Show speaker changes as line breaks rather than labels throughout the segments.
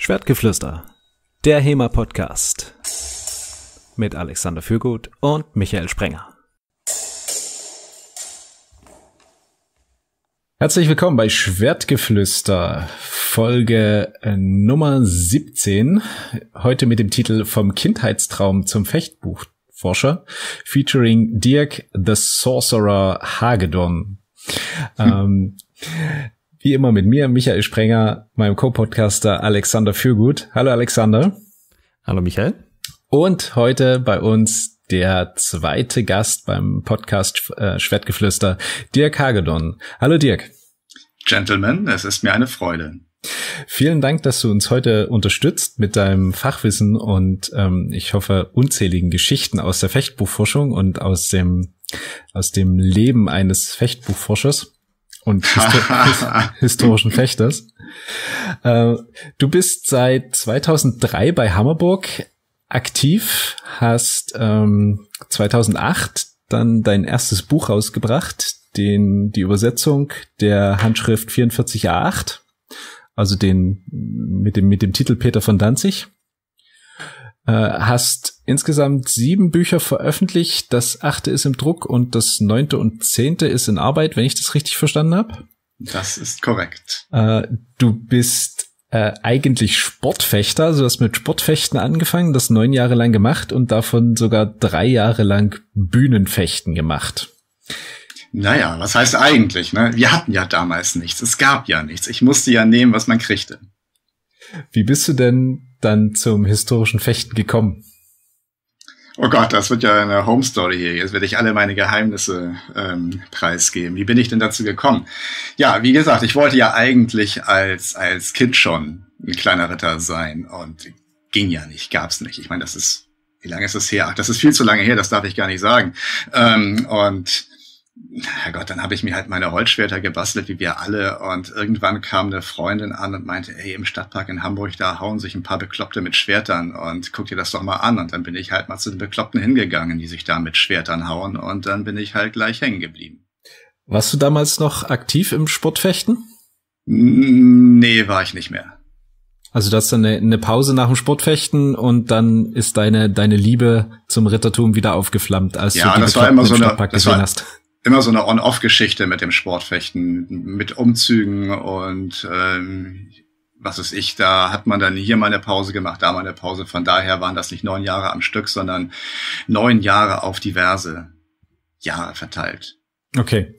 Schwertgeflüster, der HEMA-Podcast mit Alexander Fürgut und Michael Sprenger. Herzlich willkommen bei Schwertgeflüster, Folge Nummer 17. Heute mit dem Titel Vom Kindheitstraum zum Fechtbuchforscher, featuring Dirk the Sorcerer Hagedorn. Wie immer mit mir, Michael Sprenger, meinem Co-Podcaster Alexander Fürgut. Hallo Alexander.
Hallo Michael.
Und heute bei uns der zweite Gast beim Podcast Schwertgeflüster, Dirk Hagedorn. Hallo Dirk.
Gentlemen, es ist mir eine Freude.
Vielen Dank, dass du uns heute unterstützt mit deinem Fachwissen und ich hoffe unzähligen Geschichten aus der Fechtbuchforschung und aus dem Leben eines Fechtbuchforschers und historischen Fechters. Du bist seit 2003 bei Hammerburg aktiv, hast 2008 dann dein erstes Buch rausgebracht, die Übersetzung der Handschrift 44a8, also mit dem Titel Peter von Danzig. Hast insgesamt 7 Bücher veröffentlicht, das 8. ist im Druck und das 9. und 10. ist in Arbeit, wenn ich das richtig verstanden habe.
Das ist korrekt.
Du bist eigentlich Sportfechter, also du hast mit Sportfechten angefangen, das 9 Jahre lang gemacht und davon sogar 3 Jahre lang Bühnenfechten gemacht.
Naja, was heißt eigentlich, ne? Wir hatten ja damals nichts, es gab ja nichts. Ich musste ja nehmen, was man kriegte.
Wie bist du denn dann zum historischen Fechten gekommen?
Oh Gott, das wird ja eine Home Story hier. Jetzt werde ich alle meine Geheimnisse preisgeben. Wie bin ich denn dazu gekommen? Ja, wie gesagt, ich wollte ja eigentlich als Kind schon ein kleiner Ritter sein und ging ja nicht, gab's nicht. Ich meine, wie lange ist das her? Ach, das ist viel zu lange her, das darf ich gar nicht sagen. Und Herrgott, dann habe ich mir halt meine Holzschwerter gebastelt, wie wir alle. Und irgendwann kam eine Freundin an und meinte, ey, im Stadtpark in Hamburg, da hauen sich ein paar Bekloppte mit Schwertern und guck dir das doch mal an. Und dann bin ich halt mal zu den Bekloppten hingegangen, die sich da mit Schwertern hauen. Und dann bin ich halt gleich hängen geblieben.
Warst du damals noch aktiv im Sportfechten?
Nee, war ich nicht mehr.
Also du hast dann eine Pause nach dem Sportfechten und dann ist deine Liebe zum Rittertum wieder aufgeflammt, als du die Bekloppten im Stadtpark gesehen hast.
Immer so eine On-Off-Geschichte mit dem Sportfechten, mit Umzügen und was weiß ich, da hat man dann hier mal eine Pause gemacht, da mal eine Pause. Von daher waren das nicht 9 Jahre am Stück, sondern 9 Jahre auf diverse Jahre verteilt.
Okay.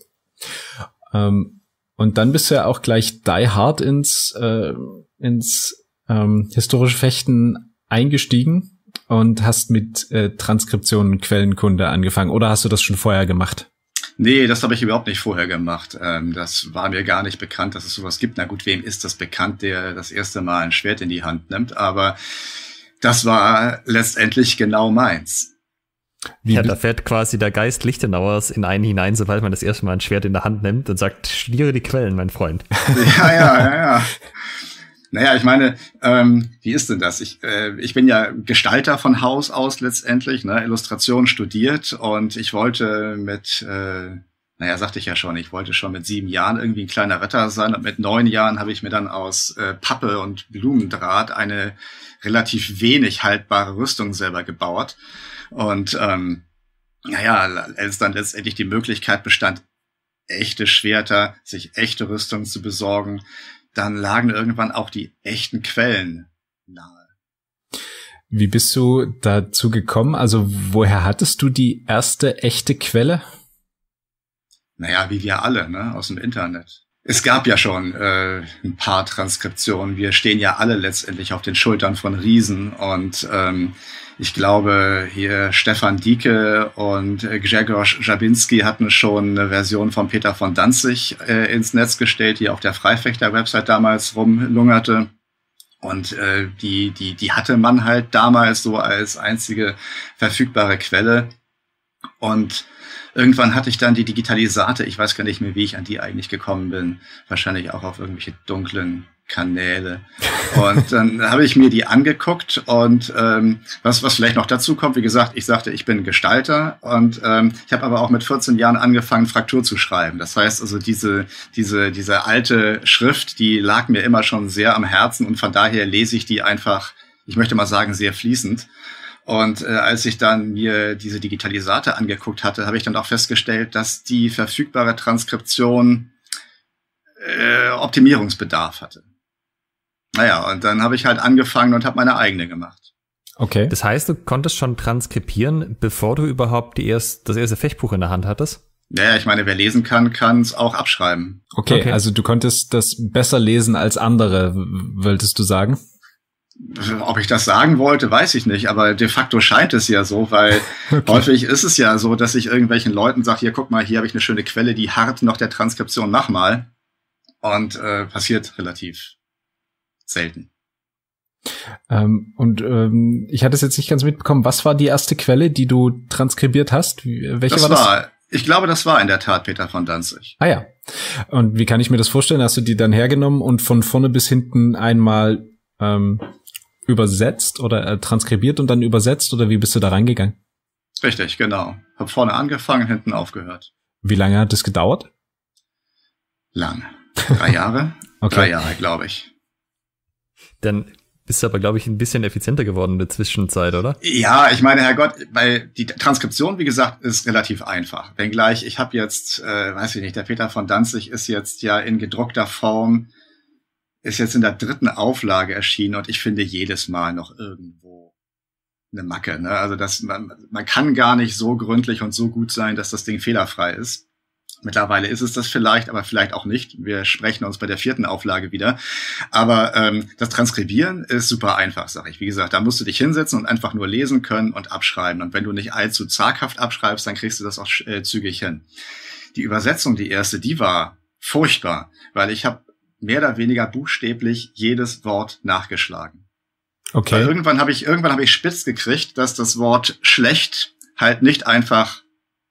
Und dann bist du ja auch gleich die hard ins historische Fechten eingestiegen und hast mit Transkription und Quellenkunde angefangen. Oder hast du das schon vorher gemacht?
Nee, das habe ich überhaupt nicht vorher gemacht. Das war mir gar nicht bekannt, dass es sowas gibt. Na gut, wem ist das bekannt, der das erste Mal ein Schwert in die Hand nimmt? Aber das war letztendlich genau meins.
Ja, da fährt quasi der Geist Lichtenauers in einen hinein, sobald man das erste Mal ein Schwert in der Hand nimmt und sagt, studiere die Quellen, mein Freund.
Ja. Naja, ich meine, wie ist denn das? Ich bin ja Gestalter von Haus aus letztendlich, ne, Illustration studiert und ich wollte sagte ich ja schon, ich wollte schon mit 7 Jahren irgendwie ein kleiner Ritter sein und mit 9 Jahren habe ich mir dann aus Pappe und Blumendraht eine relativ wenig haltbare Rüstung selber gebaut und als dann letztendlich die Möglichkeit bestand, echte Schwerter, sich echte Rüstung zu besorgen, dann lagen irgendwann auch die echten Quellen nahe.
Wie bist du dazu gekommen? Also woher hattest du die erste echte Quelle?
Naja, wie wir alle, ne, aus dem Internet. Es gab ja schon ein paar Transkriptionen. Wir stehen ja alle letztendlich auf den Schultern von Riesen und ich glaube, hier Stefan Dieke und Grzegorz Jabinski hatten schon eine Version von Peter von Danzig ins Netz gestellt, die auf der Freifechter-Website damals rumlungerte. Und die hatte man halt damals so als einzige verfügbare Quelle. Und irgendwann hatte ich dann die Digitalisate. Ich weiß gar nicht mehr, wie ich an die eigentlich gekommen bin. Wahrscheinlich auch auf irgendwelche dunklen Kanäle. Und dann habe ich mir die angeguckt und was vielleicht noch dazu kommt, wie gesagt, ich sagte, ich bin Gestalter und ich habe aber auch mit 14 Jahren angefangen, Fraktur zu schreiben. Das heißt also, diese alte Schrift, die lag mir immer schon sehr am Herzen und von daher lese ich die einfach, ich möchte mal sagen, sehr fließend. Und als ich dann mir diese Digitalisate angeguckt hatte, habe ich dann auch festgestellt, dass die verfügbare Transkription Optimierungsbedarf hatte. Naja, und dann habe ich halt angefangen und habe meine eigene gemacht.
Okay. Das heißt, du konntest schon transkribieren, bevor du überhaupt das erste Fechtbuch in der Hand hattest?
Ja, ich meine, wer lesen kann, kann es auch abschreiben.
Okay, also du konntest das besser lesen als andere, wolltest du sagen?
Ob ich das sagen wollte, weiß ich nicht, aber de facto scheint es ja so, weil häufig ist es ja so, dass ich irgendwelchen Leuten sage, hier, guck mal, hier habe ich eine schöne Quelle, die harrt noch der Transkription, mach mal. Und passiert relativ selten.
Ich hatte es jetzt nicht ganz mitbekommen. Was war die erste Quelle, die du transkribiert hast? Welche war das?
Ich glaube, das war in der Tat Peter von Danzig.
Ah ja. Und wie kann ich mir das vorstellen? Hast du die dann hergenommen und von vorne bis hinten einmal übersetzt oder transkribiert und dann übersetzt? Oder wie bist du da reingegangen?
Richtig, genau. Hab vorne angefangen, hinten aufgehört.
Wie lange hat das gedauert?
Lang. 3 Jahre? Okay. 3 Jahre, glaube ich.
Dann bist du aber, glaube ich, ein bisschen effizienter geworden in der Zwischenzeit, oder?
Ja, ich meine, Herrgott, weil die Transkription, wie gesagt, ist relativ einfach. Wenngleich, ich habe jetzt, weiß ich nicht, der Peter von Danzig ist jetzt ja in gedruckter Form, ist jetzt in der 3. Auflage erschienen und ich finde jedes Mal noch irgendwo eine Macke. Ne? Also man kann gar nicht so gründlich und so gut sein, dass das Ding fehlerfrei ist. Mittlerweile ist es das vielleicht, aber vielleicht auch nicht. Wir sprechen uns bei der 4. Auflage wieder. Aber das Transkribieren ist super einfach, sag ich. Wie gesagt, da musst du dich hinsetzen und einfach nur lesen können und abschreiben. Und wenn du nicht allzu zaghaft abschreibst, dann kriegst du das auch zügig hin. Die Übersetzung, die erste, die war furchtbar, weil ich habe mehr oder weniger buchstäblich jedes Wort nachgeschlagen.
Okay.
Weil irgendwann habe ich spitz gekriegt, dass das Wort schlecht halt nicht einfach,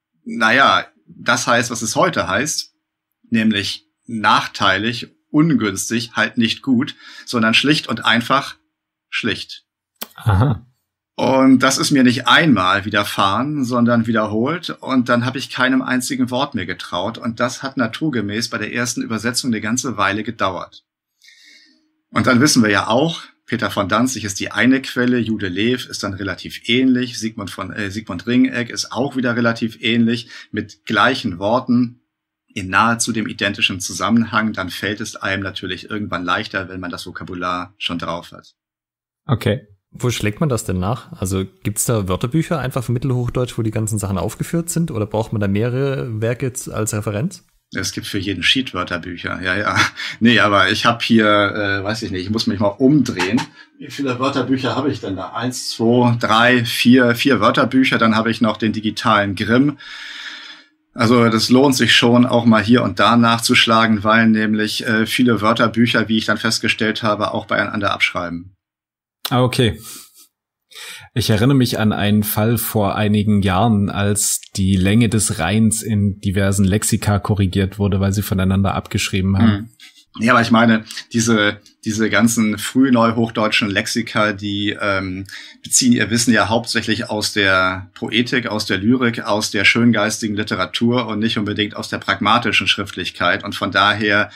das heißt, was es heute heißt, nämlich nachteilig, ungünstig, halt nicht gut, sondern schlicht und einfach schlicht.
Aha.
Und das ist mir nicht einmal widerfahren, sondern wiederholt. Und dann habe ich keinem einzigen Wort mehr getraut. Und das hat naturgemäß bei der ersten Übersetzung eine ganze Weile gedauert. Und dann wissen wir ja auch, Peter von Danzig ist die eine Quelle, Jude Lew ist dann relativ ähnlich, Sigmund Ringegg ist auch wieder relativ ähnlich, mit gleichen Worten in nahezu dem identischen Zusammenhang, dann fällt es einem natürlich irgendwann leichter, wenn man das Vokabular schon drauf hat.
Okay. Wo schlägt man das denn nach? Also gibt's da Wörterbücher einfach für Mittelhochdeutsch, wo die ganzen Sachen aufgeführt sind, oder braucht man da mehrere Werke als Referenz?
Es gibt für jeden Sheet Wörterbücher, ja. Nee, aber ich habe hier, weiß ich nicht, ich muss mich mal umdrehen. Wie viele Wörterbücher habe ich denn da? 1, 2, 3, 4 Wörterbücher. Dann habe ich noch den digitalen Grimm. Also das lohnt sich schon, auch mal hier und da nachzuschlagen, weil nämlich viele Wörterbücher, wie ich dann festgestellt habe, auch beieinander abschreiben.
Ah, okay. Ich erinnere mich an einen Fall vor einigen Jahren, als die Länge des Reins in diversen Lexika korrigiert wurde, weil sie voneinander abgeschrieben haben.
Ja, aber ich meine, diese ganzen frühneuhochdeutschen Lexika, die beziehen ihr Wissen ja hauptsächlich aus der Poetik, aus der Lyrik, aus der schöngeistigen Literatur und nicht unbedingt aus der pragmatischen Schriftlichkeit. Und von daher,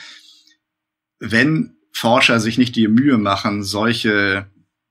wenn Forscher sich nicht die Mühe machen, solche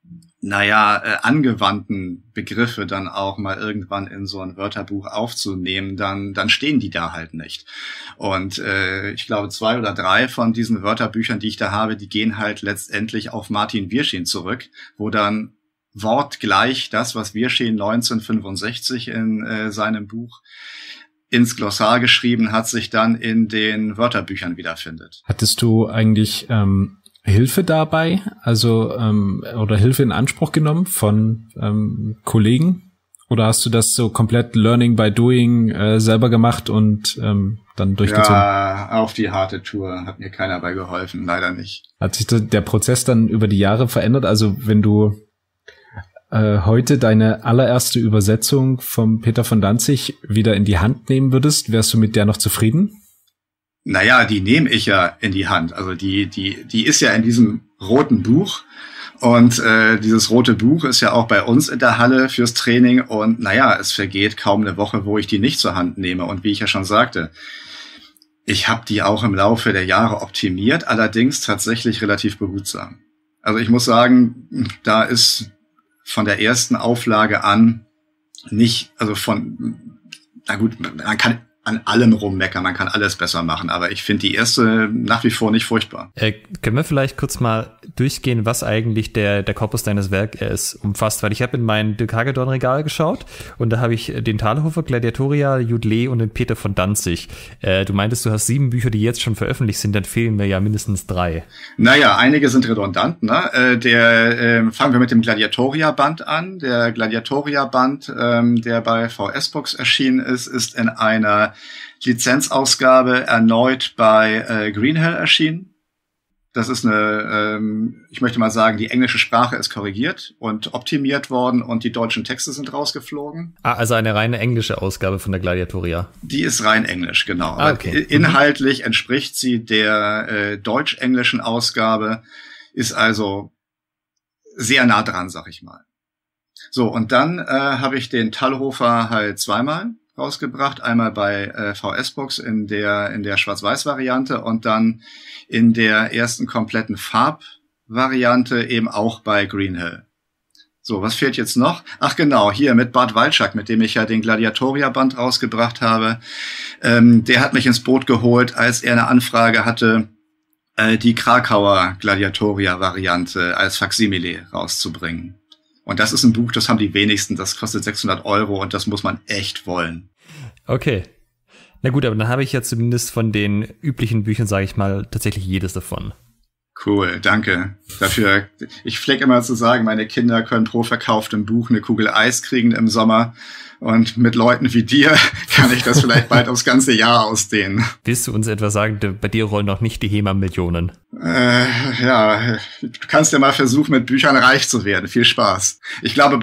angewandten Begriffe dann auch mal irgendwann in so ein Wörterbuch aufzunehmen, dann stehen die da halt nicht. Und ich glaube, 2 oder 3 von diesen Wörterbüchern, die ich da habe, die gehen halt letztendlich auf Martin Wirschin zurück, wo dann wortgleich das, was Wirschin 1965 in seinem Buch ins Glossar geschrieben hat, sich dann in den Wörterbüchern wiederfindet.
Hattest du eigentlich Hilfe dabei, also oder Hilfe in Anspruch genommen von Kollegen? Oder hast du das so komplett Learning by Doing selber gemacht und dann durchgezogen?
Ja, auf die harte Tour hat mir keiner bei geholfen, leider nicht.
Hat sich der Prozess dann über die Jahre verändert? Also wenn du heute deine allererste Übersetzung vom Peter von Danzig wieder in die Hand nehmen würdest, wärst du mit der noch zufrieden?
Naja, die nehme ich ja in die Hand. Also die ist ja in diesem roten Buch. Und dieses rote Buch ist ja auch bei uns in der Halle fürs Training. Und naja, es vergeht kaum eine Woche, wo ich die nicht zur Hand nehme. Und wie ich ja schon sagte, ich habe die auch im Laufe der Jahre optimiert, allerdings tatsächlich relativ behutsam. Also ich muss sagen, da ist von der ersten Auflage an nicht, also na gut, man kann an allem rummeckern, man kann alles besser machen, aber ich finde die erste nach wie vor nicht furchtbar.
Können wir vielleicht kurz mal durchgehen, was eigentlich der Korpus deines Werkes umfasst? Weil ich habe in mein Dirk Hagedorn-Regal geschaut und da habe ich den Thalhofer, Gladiatoria, Judlee und den Peter von Danzig. Du meintest, du hast 7 Bücher, die jetzt schon veröffentlicht sind, dann fehlen mir ja mindestens 3.
Naja, einige sind redundant, ne? Fangen wir mit dem Gladiatoria-Band an. Der Gladiatoria-Band, der bei VS-Books erschienen ist in einer Lizenzausgabe erneut bei Greenhill erschienen. Das ist ich möchte mal sagen, die englische Sprache ist korrigiert und optimiert worden und die deutschen Texte sind rausgeflogen.
Also eine reine englische Ausgabe von der Gladiatoria.
Die ist rein englisch, genau.
Okay.
Inhaltlich entspricht sie der deutsch-englischen Ausgabe, ist also sehr nah dran, sag ich mal. So, und dann habe ich den Thalhofer halt zweimal rausgebracht, einmal bei VS-Books in der Schwarz-Weiß-Variante und dann in der ersten kompletten Farbvariante eben auch bei Greenhill. So, was fehlt jetzt noch? Ach genau, hier mit Bart Walczak, mit dem ich ja den Gladiatoria-Band rausgebracht habe. Der hat mich ins Boot geholt, als er eine Anfrage hatte, die Krakauer Gladiatoria-Variante als Faksimile rauszubringen. Und das ist ein Buch, das haben die wenigsten, das kostet 600 € und das muss man echt wollen.
Okay. Na gut, aber dann habe ich ja zumindest von den üblichen Büchern, sage ich mal, tatsächlich jedes davon.
Cool, danke dafür. Ich pflege immer zu sagen, meine Kinder können pro verkauftem Buch eine Kugel Eis kriegen im Sommer. Und mit Leuten wie dir kann ich das vielleicht bald aufs ganze Jahr ausdehnen.
Willst du uns etwa sagen, bei dir rollen noch nicht die HEMA-Millionen?
Ja, du kannst ja mal versuchen, mit Büchern reich zu werden. Viel Spaß. Ich habe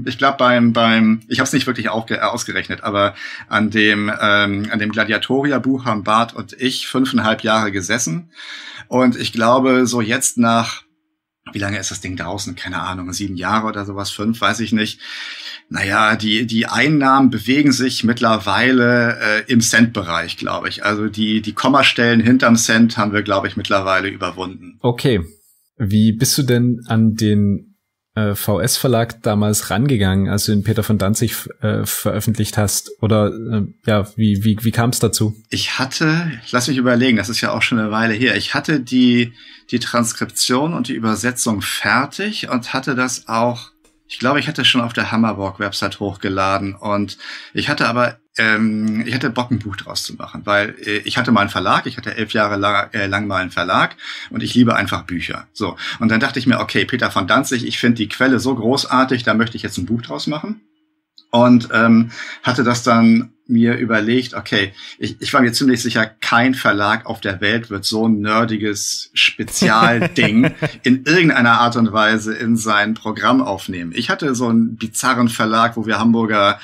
es nicht wirklich ausgerechnet, aber an dem Gladiatoria-Buch haben Bart und ich 5,5 Jahre gesessen. Und ich glaube, so jetzt nach, wie lange ist das Ding draußen? Keine Ahnung, 7 Jahre oder sowas, 5, weiß ich nicht. Naja, die Einnahmen bewegen sich mittlerweile im Cent-Bereich, glaube ich. Also die Kommastellen hinterm Cent haben wir, glaube ich, mittlerweile überwunden.
Okay. Wie bist du denn an den VS-Verlag damals rangegangen, als du den Peter von Danzig veröffentlicht hast? Oder wie kam es dazu?
Lass mich überlegen, das ist ja auch schon eine Weile her, ich hatte die Transkription und die Übersetzung fertig und hatte das auch, ich glaube, ich hatte es schon auf der Hammerborg-Website hochgeladen und ich hatte aber ich hatte Bock, ein Buch draus zu machen, weil ich hatte mal einen Verlag, ich hatte 11 Jahre lang mal einen Verlag und ich liebe einfach Bücher. So, und dann dachte ich mir, okay, Peter von Danzig, ich finde die Quelle so großartig, da möchte ich jetzt ein Buch draus machen. Und hatte das dann mir überlegt, okay, ich war mir ziemlich sicher, kein Verlag auf der Welt wird so ein nerdiges Spezialding in irgendeiner Art und Weise in sein Programm aufnehmen. Ich hatte so einen bizarren Verlag, wo wir Hamburger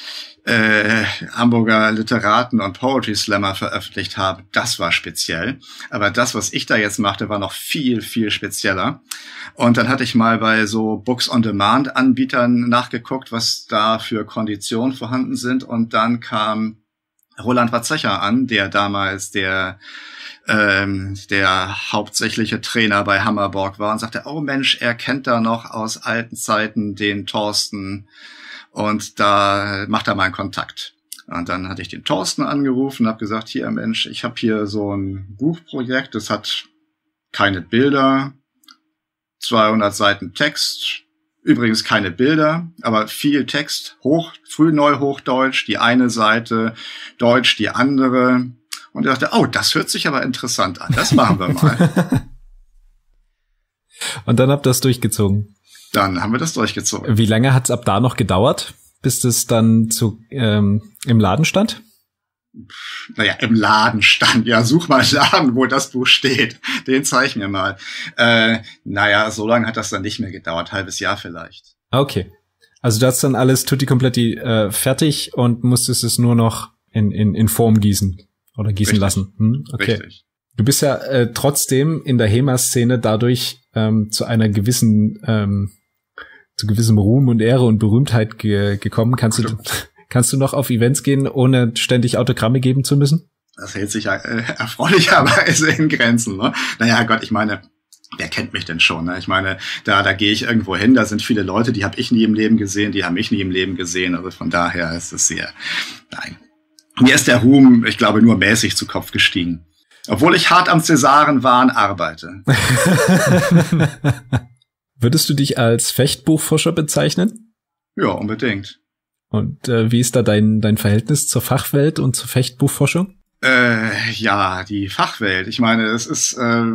Literaten und Poetry Slammer veröffentlicht haben. Das war speziell. Aber das, was ich da jetzt machte, war noch viel, viel spezieller. Und dann hatte ich mal bei so Books-on-Demand-Anbietern nachgeguckt, was da für Konditionen vorhanden sind. Und dann kam Roland Watzecher an, der damals der hauptsächliche Trainer bei Hammerborg war und sagte, oh Mensch, er kennt da noch aus alten Zeiten den Thorsten und da macht er mal einen Kontakt. Und dann hatte ich den Thorsten angerufen und habe gesagt, hier Mensch, ich habe hier so ein Buchprojekt, das hat keine Bilder, 200 Seiten Text, übrigens keine Bilder, aber viel Text, Frühneuhochdeutsch, die eine Seite, Deutsch die andere. Und er dachte, oh, das hört sich aber interessant an, das machen wir mal.
Und dann habt ihr das durchgezogen?
Dann haben wir das durchgezogen.
Wie lange hat's ab da noch gedauert, bis das dann im Laden stand?
Naja, im Laden stand. Ja, such mal einen Laden, wo das Buch steht. Den zeig mir mal. Naja, so lange hat das dann nicht mehr gedauert. Halbes Jahr vielleicht.
Okay. Also du hast dann alles tutti kompletti fertig und musstest es nur noch in Form gießen Oder gießen
Richtig.
lassen. Okay.
Richtig.
Du bist ja trotzdem in der HEMA-Szene dadurch zu einer gewissen, zu gewissem Ruhm und Ehre und Berühmtheit gekommen. Kannst du noch auf Events gehen, ohne ständig Autogramme geben zu müssen?
Das hält sich ja erfreulicherweise in Grenzen. Ne? Naja, Gott, ich meine, wer kennt mich denn schon? Ne? Ich meine, da gehe ich irgendwo hin, da sind viele Leute, die habe ich nie im Leben gesehen, die haben mich nie im Leben gesehen. Also von daher ist es nein. Mir ist der Ruhm, ich glaube, nur mäßig zu Kopf gestiegen. Obwohl ich hart am Cäsarenwahn arbeite.
Würdest du dich als Fechtbuchforscher bezeichnen?
Ja, unbedingt.
Und wie ist da dein Verhältnis zur Fachwelt und zur Fechtbuchforschung?
Ja, die Fachwelt. Ich meine, es ist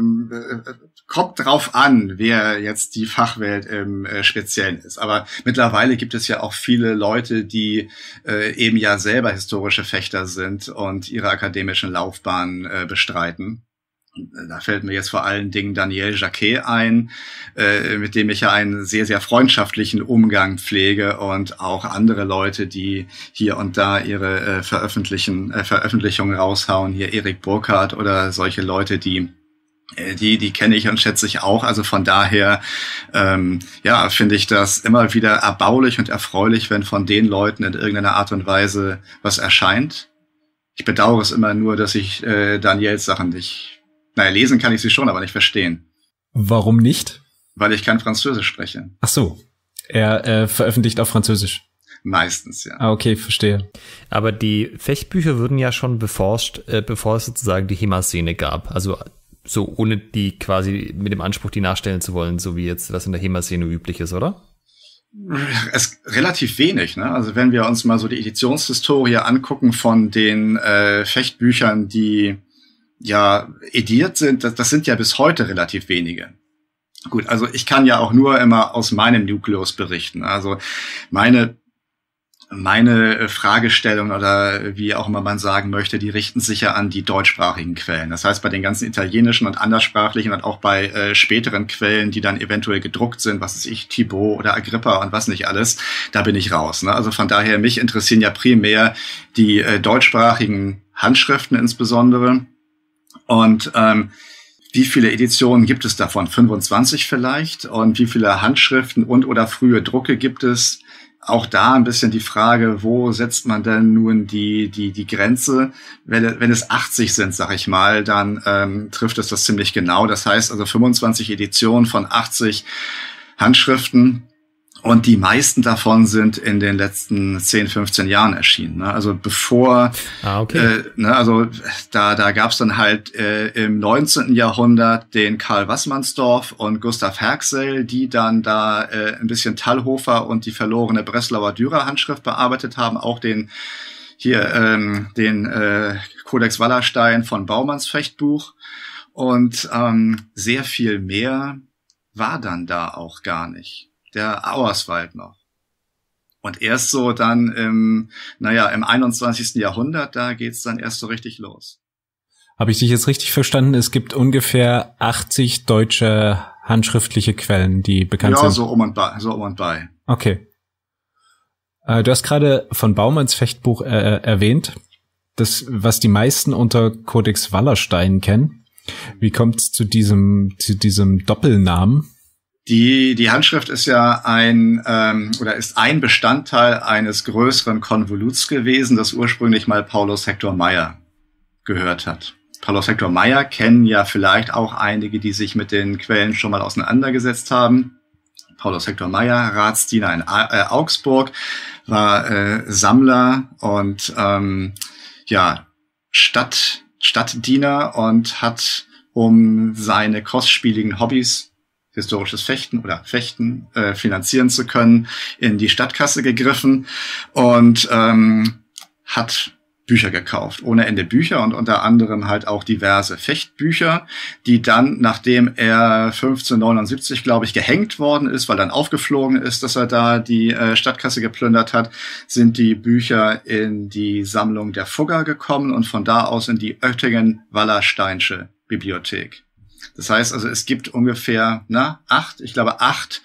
kommt drauf an, wer jetzt die Fachwelt im Speziellen ist. Aber mittlerweile gibt es ja auch viele Leute, die eben ja selber historische Fechter sind und ihre akademischen Laufbahnen bestreiten. Da fällt mir jetzt vor allen Dingen Daniel Jacquet ein, mit dem ich ja einen sehr, sehr freundschaftlichen Umgang pflege, und auch andere Leute, die hier und da ihre Veröffentlichungen raushauen. Hier Erik Burkhardt oder solche Leute, die kenne ich und schätze ich auch. Also von daher, finde ich das immer wieder erbaulich und erfreulich, wenn von den Leuten in irgendeiner Art und Weise was erscheint. Ich bedauere es immer nur, dass ich Daniels Sachen nicht. Naja, lesen kann ich sie schon, aber nicht verstehen.
Warum nicht?
Weil ich kein Französisch spreche.
Ach so. Er veröffentlicht auf Französisch.
Meistens, ja.
Ah, okay, verstehe.
Aber die Fechtbücher wurden ja schon beforscht, bevor es sozusagen die HEMA-Szene gab. Also so ohne die quasi mit dem Anspruch, die nachstellen zu wollen, so wie jetzt das in der HEMA-Szene üblich ist, oder?
Es relativ wenig, ne? Also wenn wir uns mal so die Editionshistorie angucken von den Fechtbüchern, die ja ediert sind, das sind ja bis heute relativ wenige. Gut, also ich kann ja auch nur immer aus meinem Nukleus berichten. Also meine Fragestellung oder wie auch immer man sagen möchte, die richten sich ja an die deutschsprachigen Quellen. Das heißt, bei den ganzen italienischen und anderssprachlichen und auch bei späteren Quellen, die dann eventuell gedruckt sind, was weiß ich, Thibaut oder Agrippa und was nicht alles, da bin ich raus. Ne? Also von daher, mich interessieren ja primär die deutschsprachigen Handschriften insbesondere. Und wie viele Editionen gibt es davon? 25 vielleicht? Und wie viele Handschriften und oder frühe Drucke gibt es? Auch da ein bisschen die Frage, wo setzt man denn nun die Grenze? Wenn es 80 sind, sag ich mal, dann trifft es das ziemlich genau. Das heißt also 25 Editionen von 80 Handschriften. Und die meisten davon sind in den letzten 10, 15 Jahren erschienen. Ne? Also bevor, also da gab's dann halt im 19. Jahrhundert den Karl Wassmannsdorff und Gustav Herxel, die dann da ein bisschen Tallhofer und die verlorene Breslauer Dürer-Handschrift bearbeitet haben, auch den Codex Wallerstein von Baumanns Fechtbuch. Und sehr viel mehr war dann da auch gar nicht. Der Auerswald noch. Und erst so dann im 21. Jahrhundert, da geht's dann erst so richtig los.
Habe ich dich jetzt richtig verstanden? Es gibt ungefähr 80 deutsche handschriftliche Quellen, die bekannt sind.
Ja, so um und bei.
Okay. Du hast gerade von Baumanns Fechtbuch erwähnt, das, was die meisten unter Codex Wallerstein kennen. Wie kommt's zu diesem Doppelnamen?
Die Handschrift ist ja ist ein Bestandteil eines größeren Konvoluts gewesen, das ursprünglich mal Paulus Hector Meyer gehört hat. Paulus Hector Meyer kennen ja vielleicht auch einige, die sich mit den Quellen schon mal auseinandergesetzt haben. Paulus Hector Meyer, Ratsdiener in Augsburg, war Sammler und Stadtdiener und hat, um seine kostspieligen Hobbys, historisches Fechten finanzieren zu können, in die Stadtkasse gegriffen und hat Bücher gekauft, ohne Ende Bücher und unter anderem halt auch diverse Fechtbücher, die dann, nachdem er 1579, glaube ich, gehängt worden ist, weil dann aufgeflogen ist, dass er da die Stadtkasse geplündert hat, sind die Bücher in die Sammlung der Fugger gekommen und von da aus in die Oettingen-Wallersteinsche Bibliothek. Das heißt also, es gibt ungefähr 8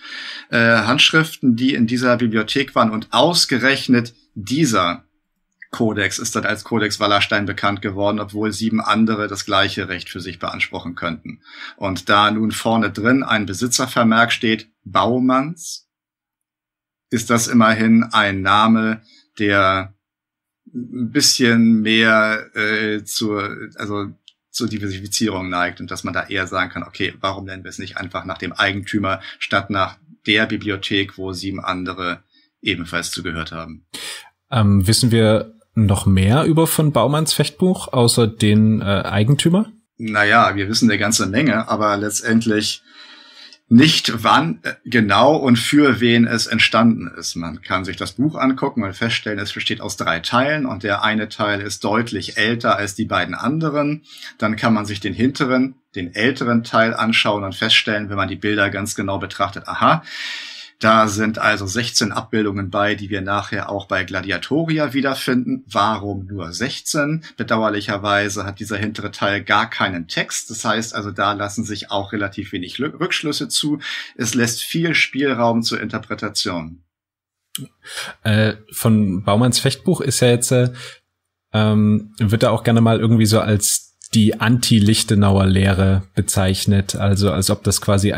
Handschriften, die in dieser Bibliothek waren und ausgerechnet dieser Kodex ist dann als Codex Wallerstein bekannt geworden, obwohl 7 andere das gleiche Recht für sich beanspruchen könnten. Und da nun vorne drin ein Besitzervermerk steht, Baumanns, ist das immerhin ein Name, der ein bisschen mehr zur Diversifizierung neigt und dass man da eher sagen kann, okay, warum nennen wir es nicht einfach nach dem Eigentümer statt nach der Bibliothek, wo 7 andere ebenfalls zugehört haben.
Wissen wir noch mehr über von Baumanns Fechtbuch, außer den Eigentümer?
Naja, wir wissen eine ganze Menge, aber letztendlich nicht, wann genau und für wen es entstanden ist. Man kann sich das Buch angucken und feststellen, es besteht aus 3 Teilen und der eine Teil ist deutlich älter als die beiden anderen. Dann kann man sich den hinteren, den älteren Teil anschauen und feststellen, wenn man die Bilder ganz genau betrachtet, aha, da sind also 16 Abbildungen bei, die wir nachher auch bei Gladiatoria wiederfinden. Warum nur 16? Bedauerlicherweise hat dieser hintere Teil gar keinen Text. Das heißt also, da lassen sich auch relativ wenig Rückschlüsse zu. Es lässt viel Spielraum zur Interpretation.
Von Baumanns Fechtbuch ist ja jetzt, wird da auch gerne mal irgendwie so als die Anti-Lichtenauer Lehre bezeichnet. Also als ob das quasi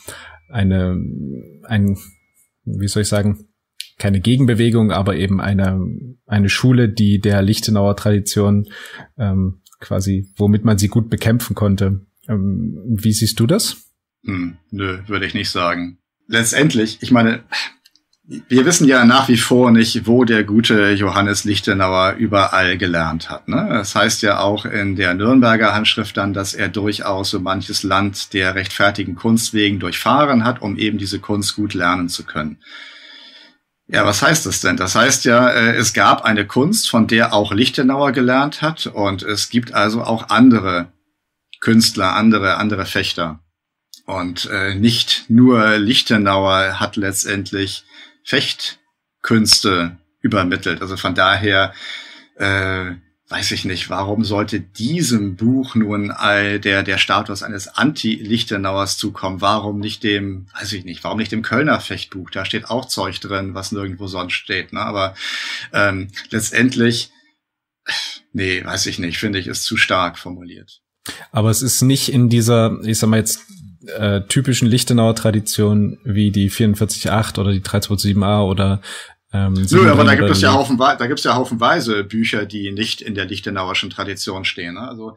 wie soll ich sagen, keine Gegenbewegung, aber eben eine Schule, die der Lichtenauer Tradition quasi, womit man sie gut bekämpfen konnte. Wie siehst du das?
Nö, würde ich nicht sagen. Letztendlich, ich meine, wir wissen ja nach wie vor nicht, wo der gute Johannes Lichtenauer überall gelernt hat. Ne? Das heißt ja auch in der Nürnberger Handschrift dann, dass er durchaus so manches Land der rechtfertigen Kunst wegen durchfahren hat, um eben diese Kunst gut lernen zu können. Ja, was heißt das denn? Das heißt ja, es gab eine Kunst, von der auch Lichtenauer gelernt hat, und es gibt also auch andere Künstler, andere Fechter. Und nicht nur Lichtenauer hat letztendlich Fechtkünste übermittelt. Also von daher weiß ich nicht, warum sollte diesem Buch nun der Status eines Anti-Lichtenauers zukommen? Warum nicht dem Kölner Fechtbuch? Da steht auch Zeug drin, was nirgendwo sonst steht. Ne? Aber letztendlich, nee, weiß ich nicht, finde ich, ist zu stark formuliert.
Aber es ist nicht in dieser, ich sag mal jetzt, typischen Lichtenauer Tradition wie die 44.8 oder die 327a oder
Nö, aber da gibt es ja haufenweise Bücher, die nicht in der lichtenauerischen Tradition stehen. Ne? Also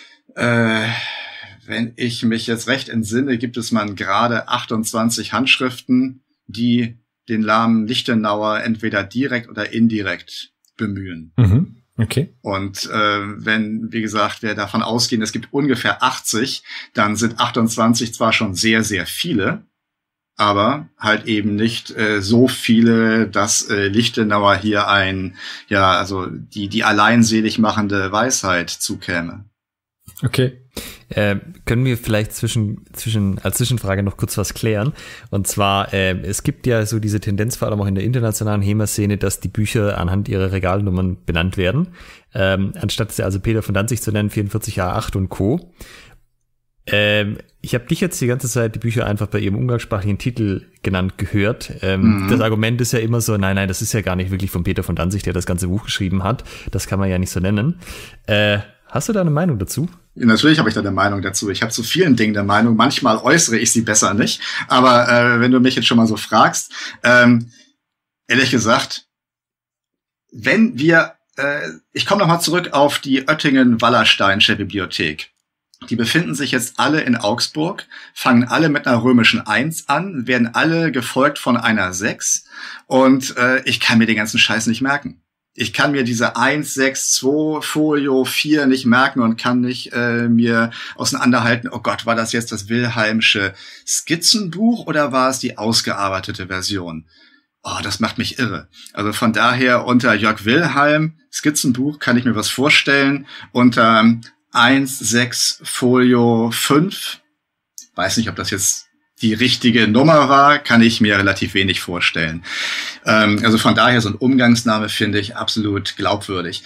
wenn ich mich jetzt recht entsinne, gibt es man gerade 28 Handschriften, die den Namen Lichtenauer entweder direkt oder indirekt bemühen.
Mhm. Okay.
Und wenn, wie gesagt, wir davon ausgehen, es gibt ungefähr 80, dann sind 28 zwar schon sehr, sehr viele, aber halt eben nicht so viele, dass Lichtenauer hier die alleinselig machende Weisheit zukäme.
Okay.
Können wir vielleicht als Zwischenfrage noch kurz was klären? Und zwar, es gibt ja so diese Tendenz, vor allem auch in der internationalen HEMA-Szene, dass die Bücher anhand ihrer Regalnummern benannt werden. Anstatt sie also Peter von Danzig zu nennen, 44a8 und Co. Ich habe dich jetzt die ganze Zeit die Bücher einfach bei ihrem umgangssprachlichen Titel genannt gehört. Das Argument ist ja immer so, nein, das ist ja gar nicht wirklich von Peter von Danzig, der das ganze Buch geschrieben hat. Das kann man ja nicht so nennen. Hast du da eine Meinung dazu?
Ja, natürlich habe ich da eine Meinung dazu. Ich habe zu vielen Dingen eine Meinung. Manchmal äußere ich sie besser nicht. Aber wenn du mich jetzt schon mal so fragst, ehrlich gesagt, wenn wir, ich komme nochmal zurück auf die Oettingen-Wallersteinsche Bibliothek. Die befinden sich jetzt alle in Augsburg, fangen alle mit einer römischen 1 an, werden alle gefolgt von einer 6 und ich kann mir den ganzen Scheiß nicht merken. Ich kann mir diese 1, 6, 2, Folio 4 nicht merken und kann nicht mir auseinanderhalten, oh Gott, war das jetzt das Wilhelmsche Skizzenbuch oder war es die ausgearbeitete Version? Oh, das macht mich irre. Also von daher unter Jörg Wilhelm Skizzenbuch kann ich mir was vorstellen. Unter 1, 6, Folio 5, weiß nicht, ob das jetzt die richtige Nummer war, kann ich mir relativ wenig vorstellen. Also von daher so ein Umgangsname finde ich absolut glaubwürdig.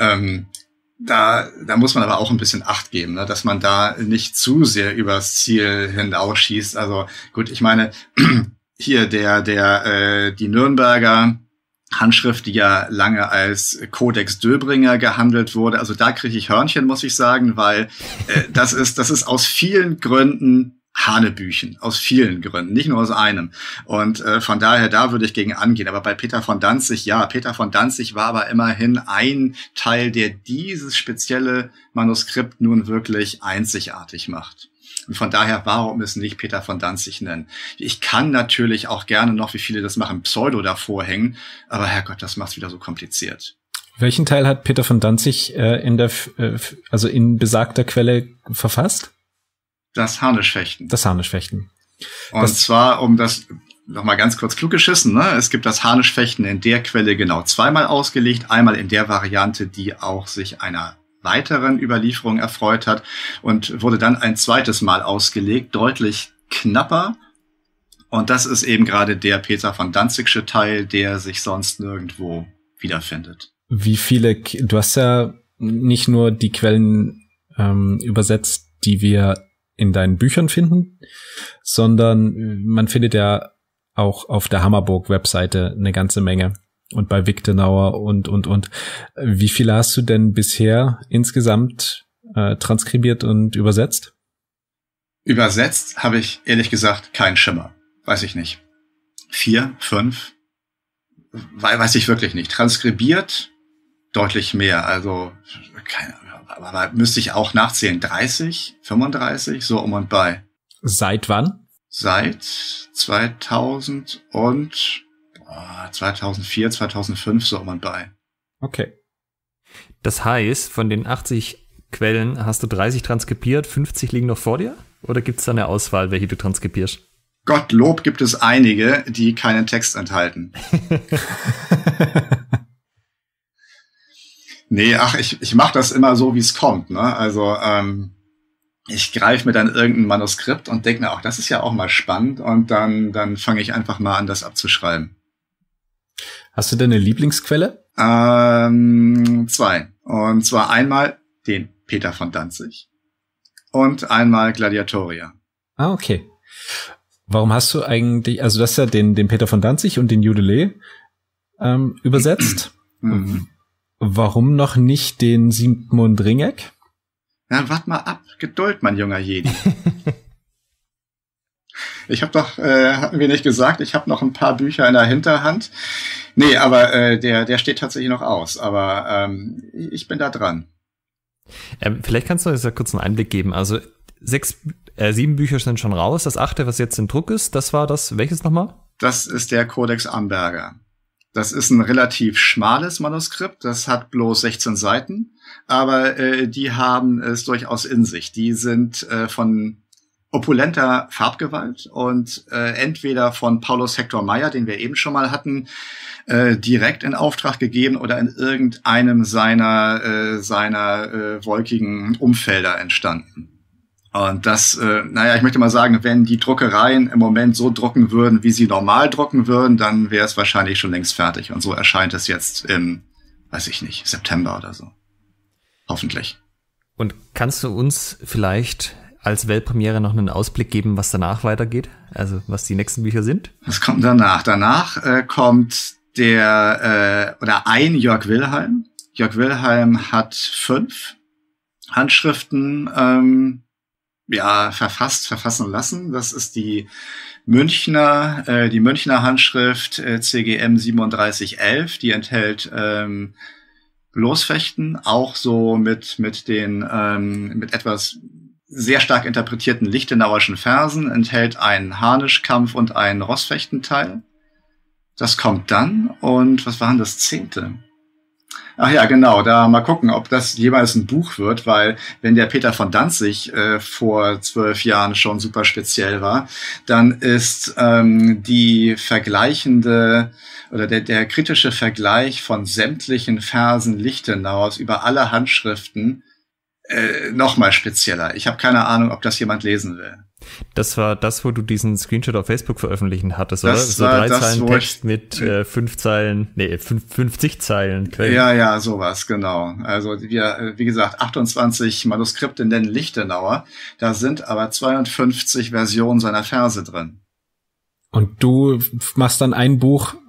Da muss man aber auch ein bisschen Acht geben, ne, dass man da nicht zu sehr übers Ziel hinausschießt. Also gut, ich meine, hier die Nürnberger Handschrift, die ja lange als Codex Döbringer gehandelt wurde. Also da kriege ich Hörnchen, muss ich sagen, weil das ist aus vielen Gründen Hanebüchen, aus vielen Gründen, nicht nur aus einem. Und von daher, da würde ich gegen angehen. Aber bei Peter von Danzig, ja, Peter von Danzig war aber immerhin ein Teil, der dieses spezielle Manuskript nun wirklich einzigartig macht. Und von daher, warum es nicht Peter von Danzig nennen? Ich kann natürlich auch gerne noch, wie viele das machen, Pseudo davor hängen, aber Herrgott, das macht's wieder so kompliziert.
Welchen Teil hat Peter von Danzig in besagter Quelle verfasst?
Das Harnischfechten.
Das Harnischfechten.
Und zwar, um das nochmal ganz kurz klug geschissen, ne? Es gibt das Harnischfechten in der Quelle genau zweimal ausgelegt. Einmal in der Variante, die auch sich einer weiteren Überlieferung erfreut hat und wurde dann ein zweites Mal ausgelegt, deutlich knapper. Und das ist eben gerade der Peter von Danzigsche Teil, der sich sonst nirgendwo wiederfindet.
Wie viele, du hast ja nicht nur die Quellen übersetzt, die wir in deinen Büchern finden, sondern man findet ja auch auf der Hammerburg-Webseite eine ganze Menge. Und bei Wiktenauer und. Wie viele hast du denn bisher insgesamt transkribiert und übersetzt?
Übersetzt habe ich ehrlich gesagt keinen Schimmer. Weiß ich nicht. 4, 5? Weiß ich wirklich nicht. Transkribiert deutlich mehr. Also, keine Ahnung. Aber müsste ich auch nachzählen. 30, 35, so um und bei.
Seit wann?
Seit 2004, 2005, so um und bei.
Okay.
Das heißt, von den 80 Quellen hast du 30 transkribiert, 50 liegen noch vor dir? Oder gibt es da eine Auswahl, welche du transkribierst?
Gottlob gibt es einige, die keinen Text enthalten. Nee, ich mache das immer so, wie es kommt, ne? Also, ich greife mir dann irgendein Manuskript und denke mir, ach, das ist ja auch mal spannend, und dann fange ich einfach mal an, das abzuschreiben.
Hast du denn eine Lieblingsquelle?
2. Und zwar einmal den Peter von Danzig und einmal Gladiatoria.
Ah, okay. Warum hast du eigentlich, also du hast ja den Peter von Danzig und den Judelé übersetzt. Warum noch nicht den Sigmund Ringegg?
Ja, wart mal ab. Geduld, mein junger Jedi. Ich habe doch, hatten wir nicht gesagt, ich habe noch ein paar Bücher in der Hinterhand. Nee, aber der steht tatsächlich noch aus. Aber ich bin da dran.
Vielleicht kannst du uns ja kurz einen Einblick geben. Also 7 Bücher sind schon raus. Das 8., was jetzt in Druck ist, das war das, welches nochmal?
Das ist der Codex Amberger. Das ist ein relativ schmales Manuskript. Das hat bloß 16 Seiten. Aber die haben es durchaus in sich. Die sind von opulenter Farbgewalt und entweder von Paulus Hector Meyer, den wir eben schon mal hatten, direkt in Auftrag gegeben oder in irgendeinem seiner wolkigen Umfelder entstanden. Und das, ich möchte mal sagen, wenn die Druckereien im Moment so drucken würden, wie sie normal drucken würden, dann wäre es wahrscheinlich schon längst fertig. Und so erscheint es jetzt im, weiß ich nicht, September oder so. Hoffentlich.
Und kannst du uns vielleicht als Weltpremiere noch einen Ausblick geben, was danach weitergeht? Also was die nächsten Bücher sind?
Was kommt danach? Danach kommt ein Jörg Wilhelm. Jörg Wilhelm hat 5 Handschriften verfassen lassen. Das ist die Münchner Handschrift CGM 3711. Die enthält Losfechten, auch so mit etwas sehr stark interpretierten lichtenauerischen Versen, enthält einen Harnischkampf und einen Rossfechtenteil. Das kommt dann. Und was war denn das 10.? Ach ja, genau, da mal gucken, ob das jeweils ein Buch wird, weil wenn der Peter von Danzig vor 12 Jahren schon super speziell war, dann ist die vergleichende oder der kritische Vergleich von sämtlichen Versen Lichtenauers über alle Handschriften noch mal spezieller. Ich habe keine Ahnung, ob das jemand lesen will.
Das war das, wo du diesen Screenshot auf Facebook veröffentlichen hattest, oder? So 3 Zeilen Text mit 50 Zeilen Quellen.
Ja, sowas, genau. Also wir, wie gesagt, 28 Manuskripte nennen Lichtenauer. Da sind aber 52 Versionen seiner Verse drin.
Und du machst dann ein Buch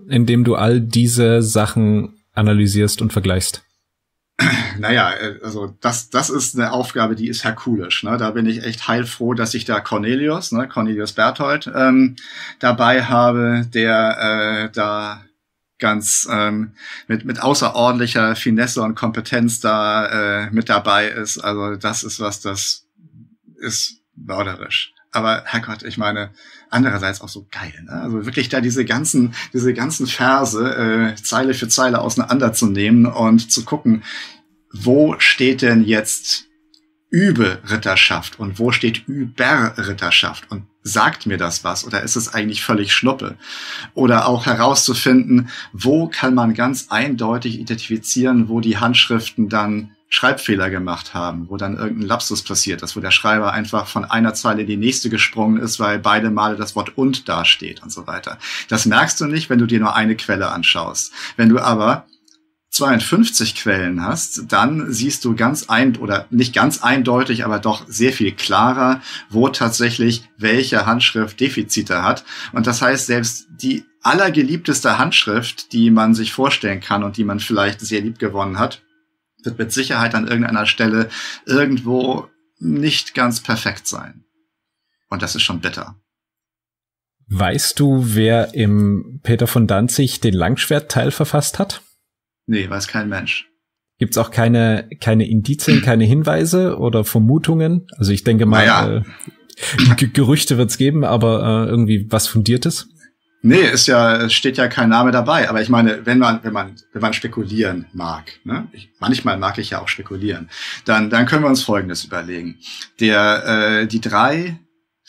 indem du all diese Sachen analysierst und vergleichst?
Naja, also das ist eine Aufgabe, die ist herkulisch. Ne? Da bin ich echt heilfroh, dass ich da Cornelius Berthold, dabei habe, der da ganz mit außerordentlicher Finesse und Kompetenz da mit dabei ist. Also das ist mörderisch. Aber Herrgott, ich meine, andererseits auch so geil, ne? Also wirklich da diese ganzen Verse Zeile für Zeile auseinanderzunehmen und zu gucken, wo steht denn jetzt Übe-Ritterschaft und wo steht Über-Ritterschaft und sagt mir das was oder ist es eigentlich völlig Schnuppe? Oder auch herauszufinden, wo kann man ganz eindeutig identifizieren, wo die Handschriften dann Schreibfehler gemacht haben, wo dann irgendein Lapsus passiert ist, wo der Schreiber einfach von einer Zeile in die nächste gesprungen ist, weil beide Male das Wort und dasteht und so weiter. Das merkst du nicht, wenn du dir nur eine Quelle anschaust. Wenn du aber 52 Quellen hast, dann siehst du nicht ganz eindeutig, aber doch sehr viel klarer, wo tatsächlich welche Handschrift Defizite hat. Und das heißt, selbst die allergeliebteste Handschrift, die man sich vorstellen kann und die man vielleicht sehr lieb gewonnen hat, wird mit Sicherheit an irgendeiner Stelle irgendwo nicht ganz perfekt sein. Und das ist schon bitter.
Weißt du, wer im Peter von Danzig den Langschwertteil verfasst hat?
Nee, weiß kein Mensch.
Gibt's auch keine Indizien, keine Hinweise oder Vermutungen? Also ich denke mal, Gerüchte wird's geben, aber irgendwie was Fundiertes?
Nee, es steht ja kein Name dabei. Aber ich meine, wenn man spekulieren mag, ne? Manchmal mag ich ja auch spekulieren, dann können wir uns Folgendes überlegen. Die 3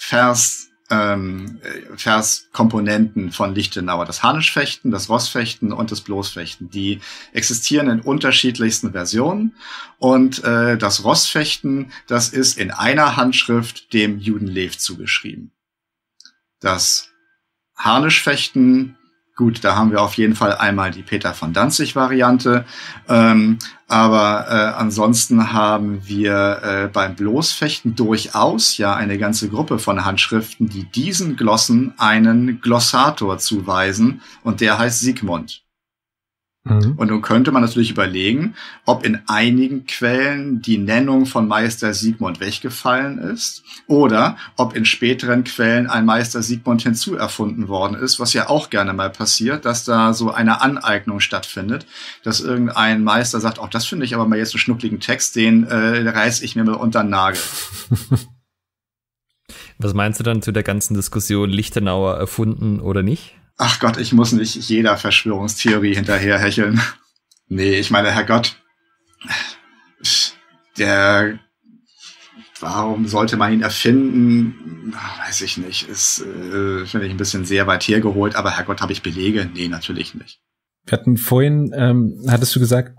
Verskomponenten von Lichtenauer, das Harnischfechten, das Rossfechten und das Bloßfechten, die existieren in unterschiedlichsten Versionen. Und das Rossfechten, das ist in einer Handschrift dem Juden Lev zugeschrieben. Das Harnischfechten, gut, da haben wir auf jeden Fall einmal die Peter von Danzig-Variante, aber ansonsten haben wir beim Bloßfechten durchaus ja eine ganze Gruppe von Handschriften, die diesen Glossen einen Glossator zuweisen und der heißt Sigmund. Und nun könnte man natürlich überlegen, ob in einigen Quellen die Nennung von Meister Sigmund weggefallen ist oder ob in späteren Quellen ein Meister Sigmund hinzuerfunden worden ist, was ja auch gerne mal passiert, dass da so eine Aneignung stattfindet, dass irgendein Meister sagt, das finde ich aber mal jetzt einen schnuckligen Text, den reiß ich mir mal unter den Nagel.
Was meinst du dann zu der ganzen Diskussion Lichtenauer erfunden oder nicht?
Ach Gott, ich muss nicht jeder Verschwörungstheorie hinterherhecheln. Nee, ich meine, Herrgott, warum sollte man ihn erfinden? Weiß ich nicht. Ist, finde ich ein bisschen sehr weit hergeholt, aber Herrgott, habe ich Belege? Nee, natürlich nicht.
Wir hatten vorhin, hattest du gesagt,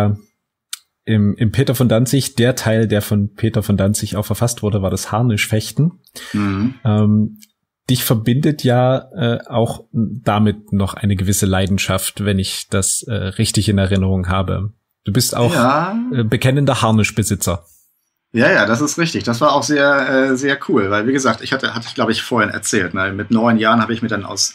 im Peter von Danzig, der Teil, der von Peter von Danzig auch verfasst wurde, war das Harnischfechten. Dich verbindet ja auch damit noch eine gewisse Leidenschaft, wenn ich das richtig in Erinnerung habe. Du bist auch bekennender Harnischbesitzer.
Ja, das ist richtig. Das war auch sehr, sehr cool, weil wie gesagt, hatte ich glaube ich vorhin erzählt. Ne? Mit 9 Jahren habe ich mir dann aus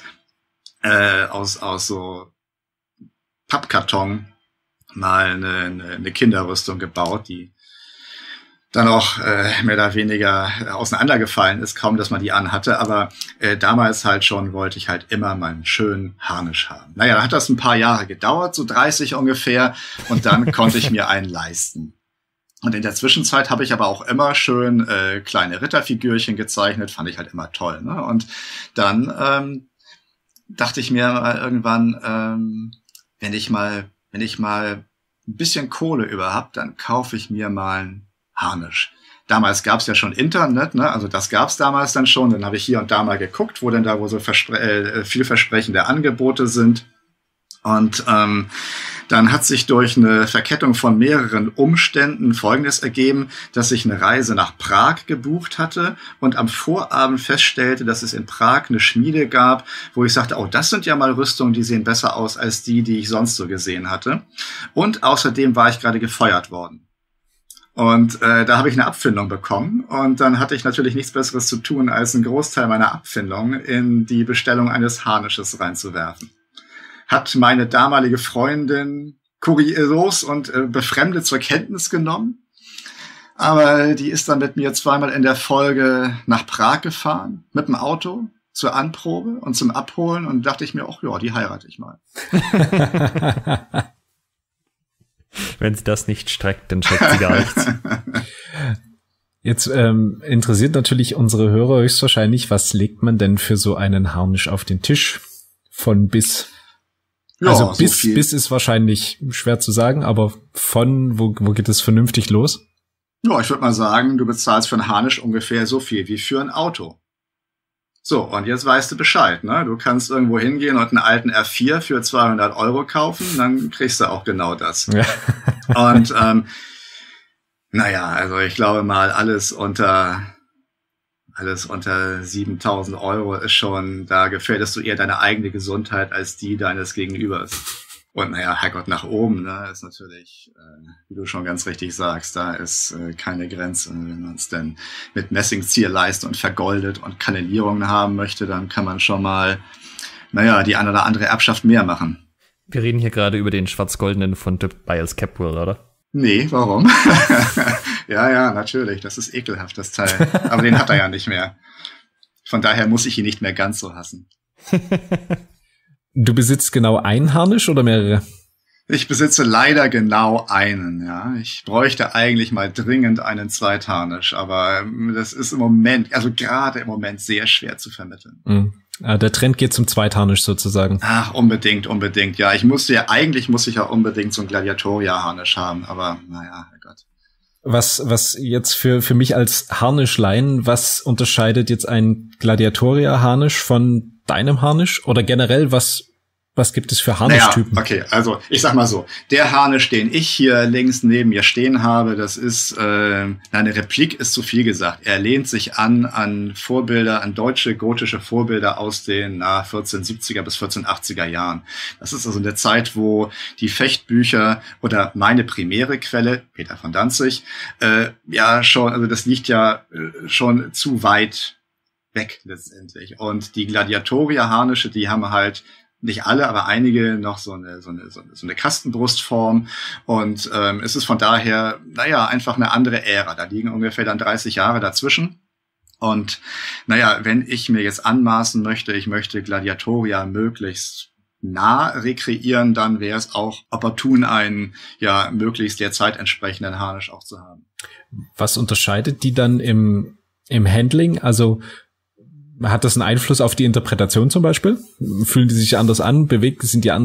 so Pappkarton mal eine Kinderrüstung gebaut, die dann auch mehr oder weniger auseinandergefallen ist, kaum dass man die anhatte, aber damals halt schon wollte ich halt immer meinen schönen Harnisch haben. Naja, dann hat das ein paar Jahre gedauert, so 30 ungefähr, und dann konnte ich mir einen leisten. Und in der Zwischenzeit habe ich aber auch immer schön kleine Ritterfigürchen gezeichnet, fand ich halt immer toll. Ne? Und dann dachte ich mir irgendwann, wenn ich mal ein bisschen Kohle über hab, dann kaufe ich mir mal einen Harnisch. Damals gab's ja schon Internet, ne? Also das gab's damals dann schon. Dann habe ich hier und da mal geguckt, wo so vielversprechende Angebote sind. Und dann hat sich durch eine Verkettung von mehreren Umständen Folgendes ergeben, dass ich eine Reise nach Prag gebucht hatte und am Vorabend feststellte, dass es in Prag eine Schmiede gab, wo ich sagte, das sind ja mal Rüstungen, die sehen besser aus als die ich sonst so gesehen hatte. Und außerdem war ich gerade gefeuert worden. Und da habe ich eine Abfindung bekommen und dann hatte ich natürlich nichts Besseres zu tun, als einen Großteil meiner Abfindung in die Bestellung eines Harnisches reinzuwerfen. hat meine damalige Freundin kurios und befremdet zur Kenntnis genommen. Aber die ist dann mit mir zweimal in der Folge nach Prag gefahren, mit dem Auto, zur Anprobe und zum Abholen, und dachte ich mir, ach ja, die heirate ich mal.
Wenn sie das nicht streckt, dann streckt sie gar nichts.
Jetzt interessiert natürlich unsere Hörer höchstwahrscheinlich, was legt man denn für so einen Harnisch auf den Tisch von bis? Ja, also bis ist wahrscheinlich schwer zu sagen, aber von wo geht es vernünftig los?
Ja, ich würde mal sagen, du bezahlst für einen Harnisch ungefähr so viel wie für ein Auto. So, und jetzt weißt du Bescheid, ne? Du kannst irgendwo hingehen und einen alten R4 für 200 € kaufen, dann kriegst du auch genau das. Ja. Und naja, also ich glaube mal, alles unter 7.000 € ist schon, da gefährdest du eher deine eigene Gesundheit als die deines Gegenübers. Und naja, Herrgott, nach oben, ne, ist natürlich, wie du schon ganz richtig sagst, da ist keine Grenze. Wenn man es denn mit Messingzierleiste und vergoldet und Kannelierungen haben möchte, dann kann man schon mal, naja, die eine oder andere Erbschaft mehr machen.
Wir reden hier gerade über den schwarz-goldenen von Tobias Capwell, oder?
Nee, warum? Ja, natürlich, das ist ekelhaft, das Teil. Aber den hat er ja nicht mehr. Von daher muss ich ihn nicht mehr ganz so hassen.
Du besitzt genau einen Harnisch oder mehrere?
Ich besitze leider genau einen, ja. Ich bräuchte eigentlich mal dringend einen Zweitharnisch, aber das ist im Moment, also gerade im Moment sehr schwer zu vermitteln.
Mhm. Der Trend geht zum Zweitharnisch sozusagen.
Ach, unbedingt, ja. Eigentlich muss ich ja unbedingt so einen Gladiatoria-Harnisch haben, aber naja, Herrgott.
Was jetzt für mich als Harnischlein, was unterscheidet jetzt ein Gladiatoria-Harnisch von deinem Harnisch? Oder generell, was gibt es für Harnischtypen?
Naja, okay, also ich sag mal so, der Harnisch, den ich hier links neben mir stehen habe, das ist, eine Replik ist zu viel gesagt. Er lehnt sich an Vorbilder, an deutsche, gotische Vorbilder aus den 1470er bis 1480er Jahren. Das ist also eine Zeit, wo die Fechtbücher oder meine primäre Quelle, Peter von Danzig, ja schon, also das liegt ja schon zu weit weg letztendlich. Und die Gladiatoria-Harnische, die haben halt nicht alle, aber einige noch so eine Kastenbrustform, und es ist von daher, naja, einfach eine andere Ära. Da liegen ungefähr dann 30 Jahre dazwischen. Und naja, wenn ich mir jetzt anmaßen möchte, ich möchte Gladiatoria möglichst nah rekreieren, dann wäre es auch opportun, einen ja möglichst der Zeit entsprechenden Harnisch auch zu haben.
Was unterscheidet die dann im Handling? Also hat das einen Einfluss auf die Interpretation zum Beispiel? Fühlen die sich anders an? Bewegt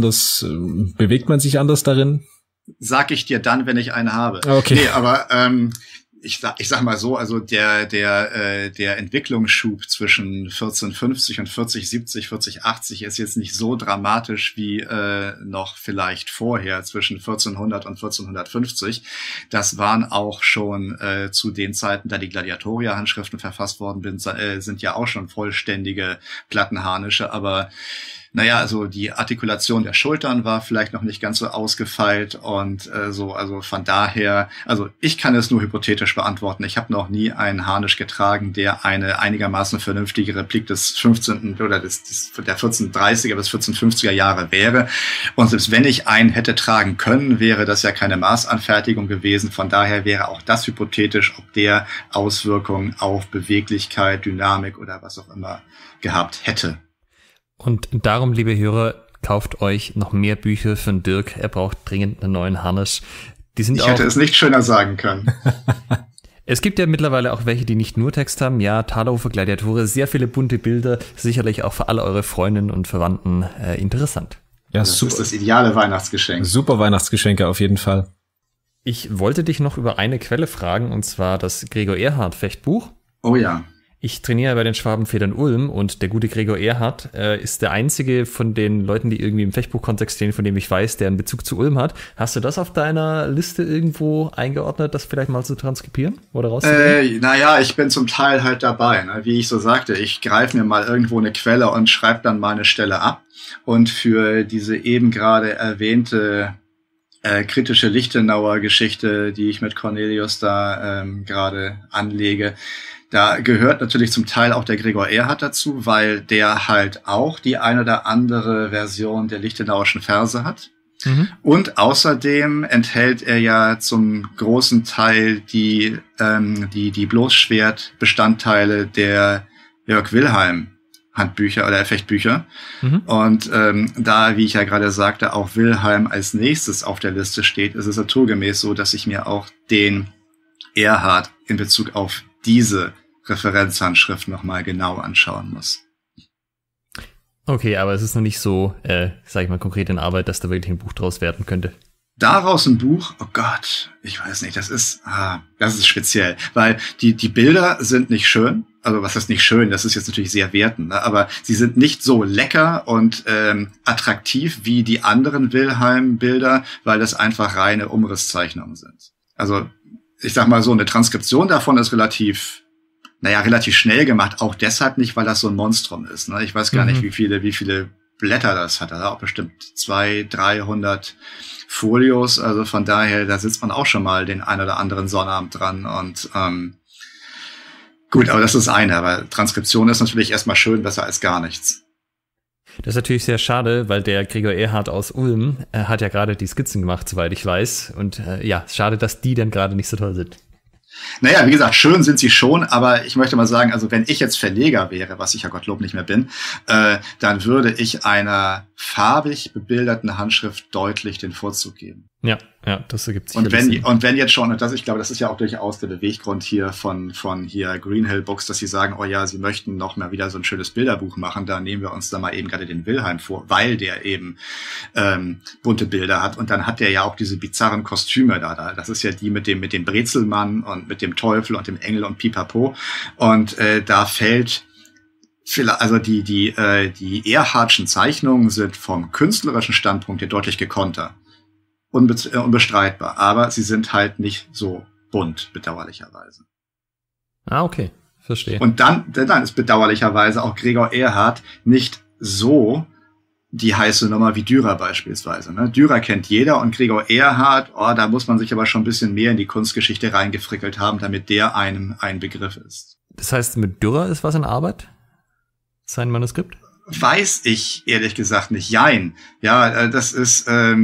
man sich anders darin?
Sag ich dir dann, wenn ich einen habe.
Okay.
Nee, aber ich sag mal so, also der Entwicklungsschub zwischen 1450 und 4070, 4080 ist jetzt nicht so dramatisch wie noch vielleicht vorher zwischen 1400 und 1450. Das waren auch schon zu den Zeiten, da die Gladiatoria-Handschriften verfasst worden sind ja auch schon vollständige Plattenharnische, aber naja, also die Artikulation der Schultern war vielleicht noch nicht ganz so ausgefeilt und also von daher, also ich kann es nur hypothetisch beantworten. Ich habe noch nie einen Harnisch getragen, der eine einigermaßen vernünftige Replik des 15. oder der 1430er bis 1450er Jahre wäre. Und selbst wenn ich einen hätte tragen können, wäre das ja keine Maßanfertigung gewesen. Von daher wäre auch das hypothetisch, ob der Auswirkungen auf Beweglichkeit, Dynamik oder was auch immer gehabt hätte.
Und darum, liebe Hörer, kauft euch noch mehr Bücher von Dirk. Er braucht dringend einen neuen Harnisch. Ich
hätte es nicht schöner sagen können.
Es gibt ja mittlerweile auch welche, die nicht nur Text haben. Ja, Thalhofer Gladiator, sehr viele bunte Bilder. Sicherlich auch für alle eure Freundinnen und Verwandten interessant.
Ja, das ist das ideale Weihnachtsgeschenk.
Super Weihnachtsgeschenke auf jeden Fall.
Ich wollte dich noch über eine Quelle fragen, und zwar das Gregor Erhard Fechtbuch.
Oh ja.
Ich trainiere bei den Schwabenfedern Ulm, und der gute Gregor Erhard ist der einzige von den Leuten, die irgendwie im Fechtbuch-Kontext stehen, von dem ich weiß, der einen Bezug zu Ulm hat. Hast du das auf deiner Liste irgendwo eingeordnet, das vielleicht mal zu transkribieren oder rauszugeben?
Naja, ich bin zum Teil halt dabei. Ne? Wie ich so sagte, ich greife mir mal irgendwo eine Quelle und schreibe dann mal eine Stelle ab. Und für diese eben gerade erwähnte kritische Lichtenauer Geschichte, die ich mit Cornelius da gerade anlege, Da gehört natürlich zum Teil auch der Gregor Erhardt dazu, weil der halt auch die eine oder andere Version der Lichtenauischen Verse hat. Und außerdem enthält er ja zum großen Teil die Bloßschwert-Bestandteile der Jörg Wilhelm Handbücher oder Fechtbücher. Und da, wie ich ja gerade sagte, auch Wilhelm als nächstes auf der Liste steht, ist es naturgemäß so, dass ich mir auch den Erhardt in Bezug auf diese Referenzhandschrift nochmal genau anschauen muss.
Okay, aber es ist noch nicht so, sag ich mal, konkret in Arbeit, dass da wirklich ein Buch draus werden könnte.
Daraus ein Buch, oh Gott, ich weiß nicht, das ist speziell, weil die Bilder sind nicht schön, also was heißt nicht schön, das ist jetzt natürlich sehr wertend, ne? Aber sie sind nicht so lecker und attraktiv wie die anderen Wilhelm-Bilder, weil das einfach reine Umrisszeichnungen sind. Also ich sag mal so, eine Transkription davon ist relativ schnell gemacht, auch deshalb nicht, weil das so ein Monstrum ist. Ne? Ich weiß gar nicht, wie viele Blätter das hat. Da auch bestimmt 200-300 Folios. Also von daher, da sitzt man auch schon mal den ein oder anderen Sonnabend dran. Und gut, aber das ist eine. Aber Transkription ist natürlich erstmal schön, besser als gar nichts.
Das ist natürlich sehr schade, weil der Gregor Erhardt aus Ulm hat ja gerade die Skizzen gemacht, soweit ich weiß. Und schade, dass die dann gerade nicht so toll sind.
Naja, wie gesagt, schön sind sie schon, aber ich möchte mal sagen, also wenn ich jetzt Verleger wäre, was ich ja Gottlob nicht mehr bin, dann würde ich einer farbig bebilderten Handschrift deutlich den Vorzug geben.
Ja, das ergibt sich.
Und wenn jetzt schon, und das, ich glaube, das ist ja auch durchaus der Beweggrund hier von hier Greenhill Books, dass sie sagen, oh ja, sie möchten noch mal wieder so ein schönes Bilderbuch machen, da nehmen wir uns da mal eben gerade den Wilhelm vor, weil der eben bunte Bilder hat. Und dann hat der ja auch diese bizarren Kostüme da. Das ist ja die mit dem Brezelmann und mit dem Teufel und dem Engel und Pipapo. Und da fällt also die Erhardtschen Zeichnungen sind vom künstlerischen Standpunkt her deutlich gekonnter. Unbestreitbar, aber sie sind halt nicht so bunt, bedauerlicherweise.
Okay, verstehe.
Und dann ist bedauerlicherweise auch Gregor Erhardt nicht so die heiße Nummer wie Dürer beispielsweise. Ne? Dürer kennt jeder und Gregor Erhardt, da muss man sich aber schon ein bisschen mehr in die Kunstgeschichte reingefrickelt haben, damit der einem ein Begriff ist.
Das heißt, mit Dürer ist was in Arbeit? Sein Manuskript?
Weiß ich ehrlich gesagt nicht. Jein. Ja, das ist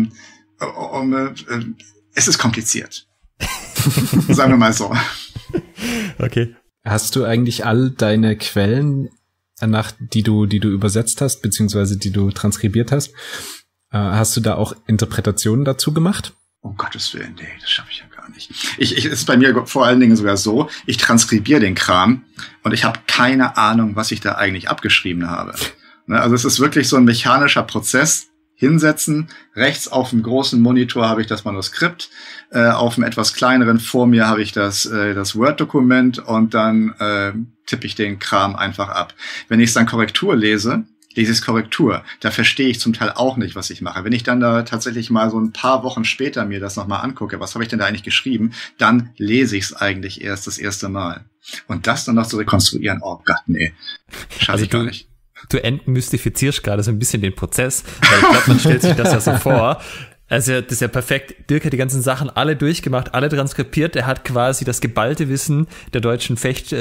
es ist kompliziert. Sagen wir mal so.
Okay.
Hast du eigentlich all deine Quellen, die du übersetzt hast, beziehungsweise die du transkribiert hast, hast du da auch Interpretationen dazu gemacht?
Um Gottes Willen, nee, das schaffe ich ja gar nicht. Ist bei mir vor allen Dingen sogar so, ich transkribiere den Kram und ich habe keine Ahnung, was ich da eigentlich abgeschrieben habe. Ne, also es ist wirklich so ein mechanischer Prozess. Hinsetzen, rechts auf dem großen Monitor habe ich das Manuskript, auf dem etwas kleineren vor mir habe ich das Word-Dokument und dann tippe ich den Kram einfach ab. Wenn ich es dann Korrektur lese ich es Korrektur. Da verstehe ich zum Teil auch nicht, was ich mache. Wenn ich dann da tatsächlich mal so ein paar Wochen später mir das nochmal angucke, was habe ich denn da eigentlich geschrieben, dann lese ich es eigentlich erst das erste Mal. Und das dann noch zu rekonstruieren, oh Gott, nee, schaffe ich gar nicht.
Du entmystifizierst gerade so ein bisschen den Prozess, weil ich glaube, man stellt sich das ja so vor. Also das ist ja perfekt. Dirk hat die ganzen Sachen alle durchgemacht, alle transkribiert. Er hat quasi das geballte Wissen der deutschen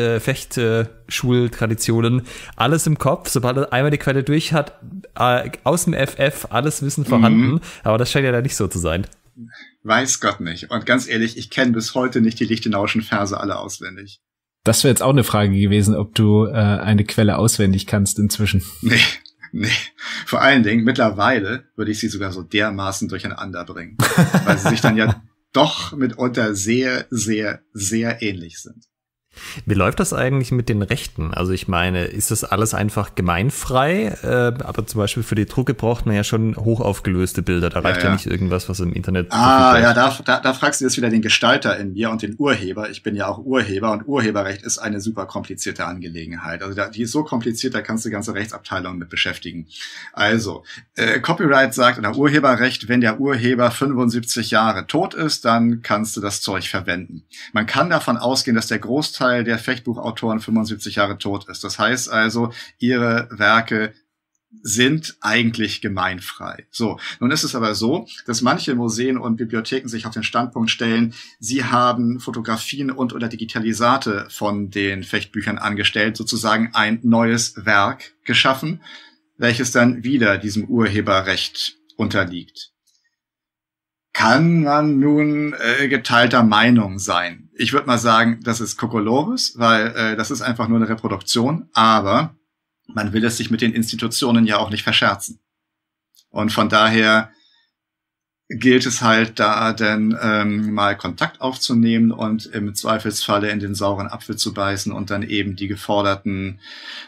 Fechtschultraditionen alles im Kopf. Sobald er einmal die Quelle durch hat, aus dem FF alles Wissen vorhanden. Aber das scheint ja da nicht so zu sein.
Weiß Gott nicht. Und ganz ehrlich, ich kenne bis heute nicht die Lichtenauischen Verse alle auswendig.
Das wäre jetzt auch eine Frage gewesen, ob du eine Quelle auswendig kannst inzwischen.
Nee. Vor allen Dingen, mittlerweile würde ich sie sogar so dermaßen durcheinander bringen. Weil sie sich dann ja doch mitunter sehr, sehr, sehr ähnlich sind.
Wie läuft das eigentlich mit den Rechten? Also ich meine, ist das alles einfach gemeinfrei? Aber zum Beispiel für die Drucke braucht man ja schon hochaufgelöste Bilder. Da reicht ja nicht irgendwas, was im Internet...
Da fragst du jetzt wieder den Gestalter in mir und den Urheber. Ich bin ja auch Urheber und Urheberrecht ist eine super komplizierte Angelegenheit. Also die ist so kompliziert, da kannst du ganze Rechtsabteilungen mit beschäftigen. Also, Copyright sagt, oder Urheberrecht, wenn der Urheber 75 Jahre tot ist, dann kannst du das Zeug verwenden. Man kann davon ausgehen, dass der Großteil der Fechtbuchautoren 75 Jahre tot ist. Das heißt also, ihre Werke sind eigentlich gemeinfrei. So, nun ist es aber so, dass manche Museen und Bibliotheken sich auf den Standpunkt stellen, sie haben Fotografien und/oder Digitalisate von den Fechtbüchern angestellt, sozusagen ein neues Werk geschaffen, welches dann wieder diesem Urheberrecht unterliegt. Kann man nun geteilter Meinung sein? Ich würde mal sagen, das ist Kokolores, weil das ist einfach nur eine Reproduktion, aber man will es sich mit den Institutionen ja auch nicht verscherzen. Und von daher gilt es halt da dann mal Kontakt aufzunehmen und im Zweifelsfalle in den sauren Apfel zu beißen und dann eben die geforderten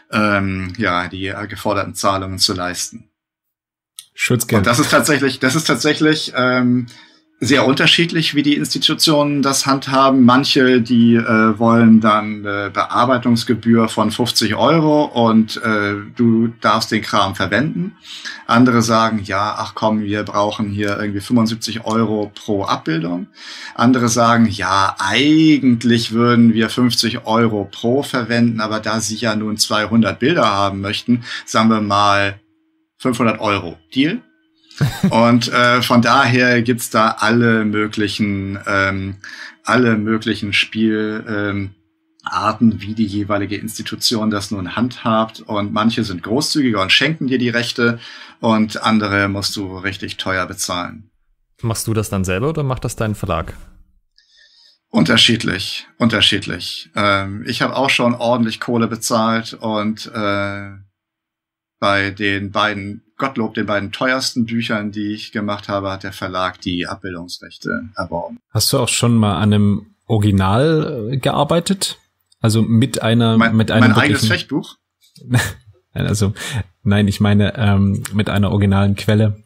Zahlungen zu leisten.
Schutzgeld.
Und das ist tatsächlich sehr unterschiedlich, wie die Institutionen das handhaben. Manche, die wollen dann Bearbeitungsgebühr von 50 € und du darfst den Kram verwenden. Andere sagen, ja, ach komm, wir brauchen hier irgendwie 75 € pro Abbildung. Andere sagen, ja, eigentlich würden wir 50 € pro verwenden, aber da sie ja nun 200 Bilder haben möchten, sagen wir mal 500 €. Deal? Und von daher gibt's da alle möglichen Spielarten, wie die jeweilige Institution das nun handhabt. Und manche sind großzügiger und schenken dir die Rechte und andere musst du richtig teuer bezahlen.
Machst du das dann selber oder macht das dein Verlag?
Unterschiedlich. Ich habe auch schon ordentlich Kohle bezahlt und bei den beiden teuersten Büchern, die ich gemacht habe, hat der Verlag die Abbildungsrechte erworben.
Hast du auch schon mal an einem Original gearbeitet? Also mit einem
mein eigenes Fechtbuch?
Also, nein, ich meine mit einer originalen Quelle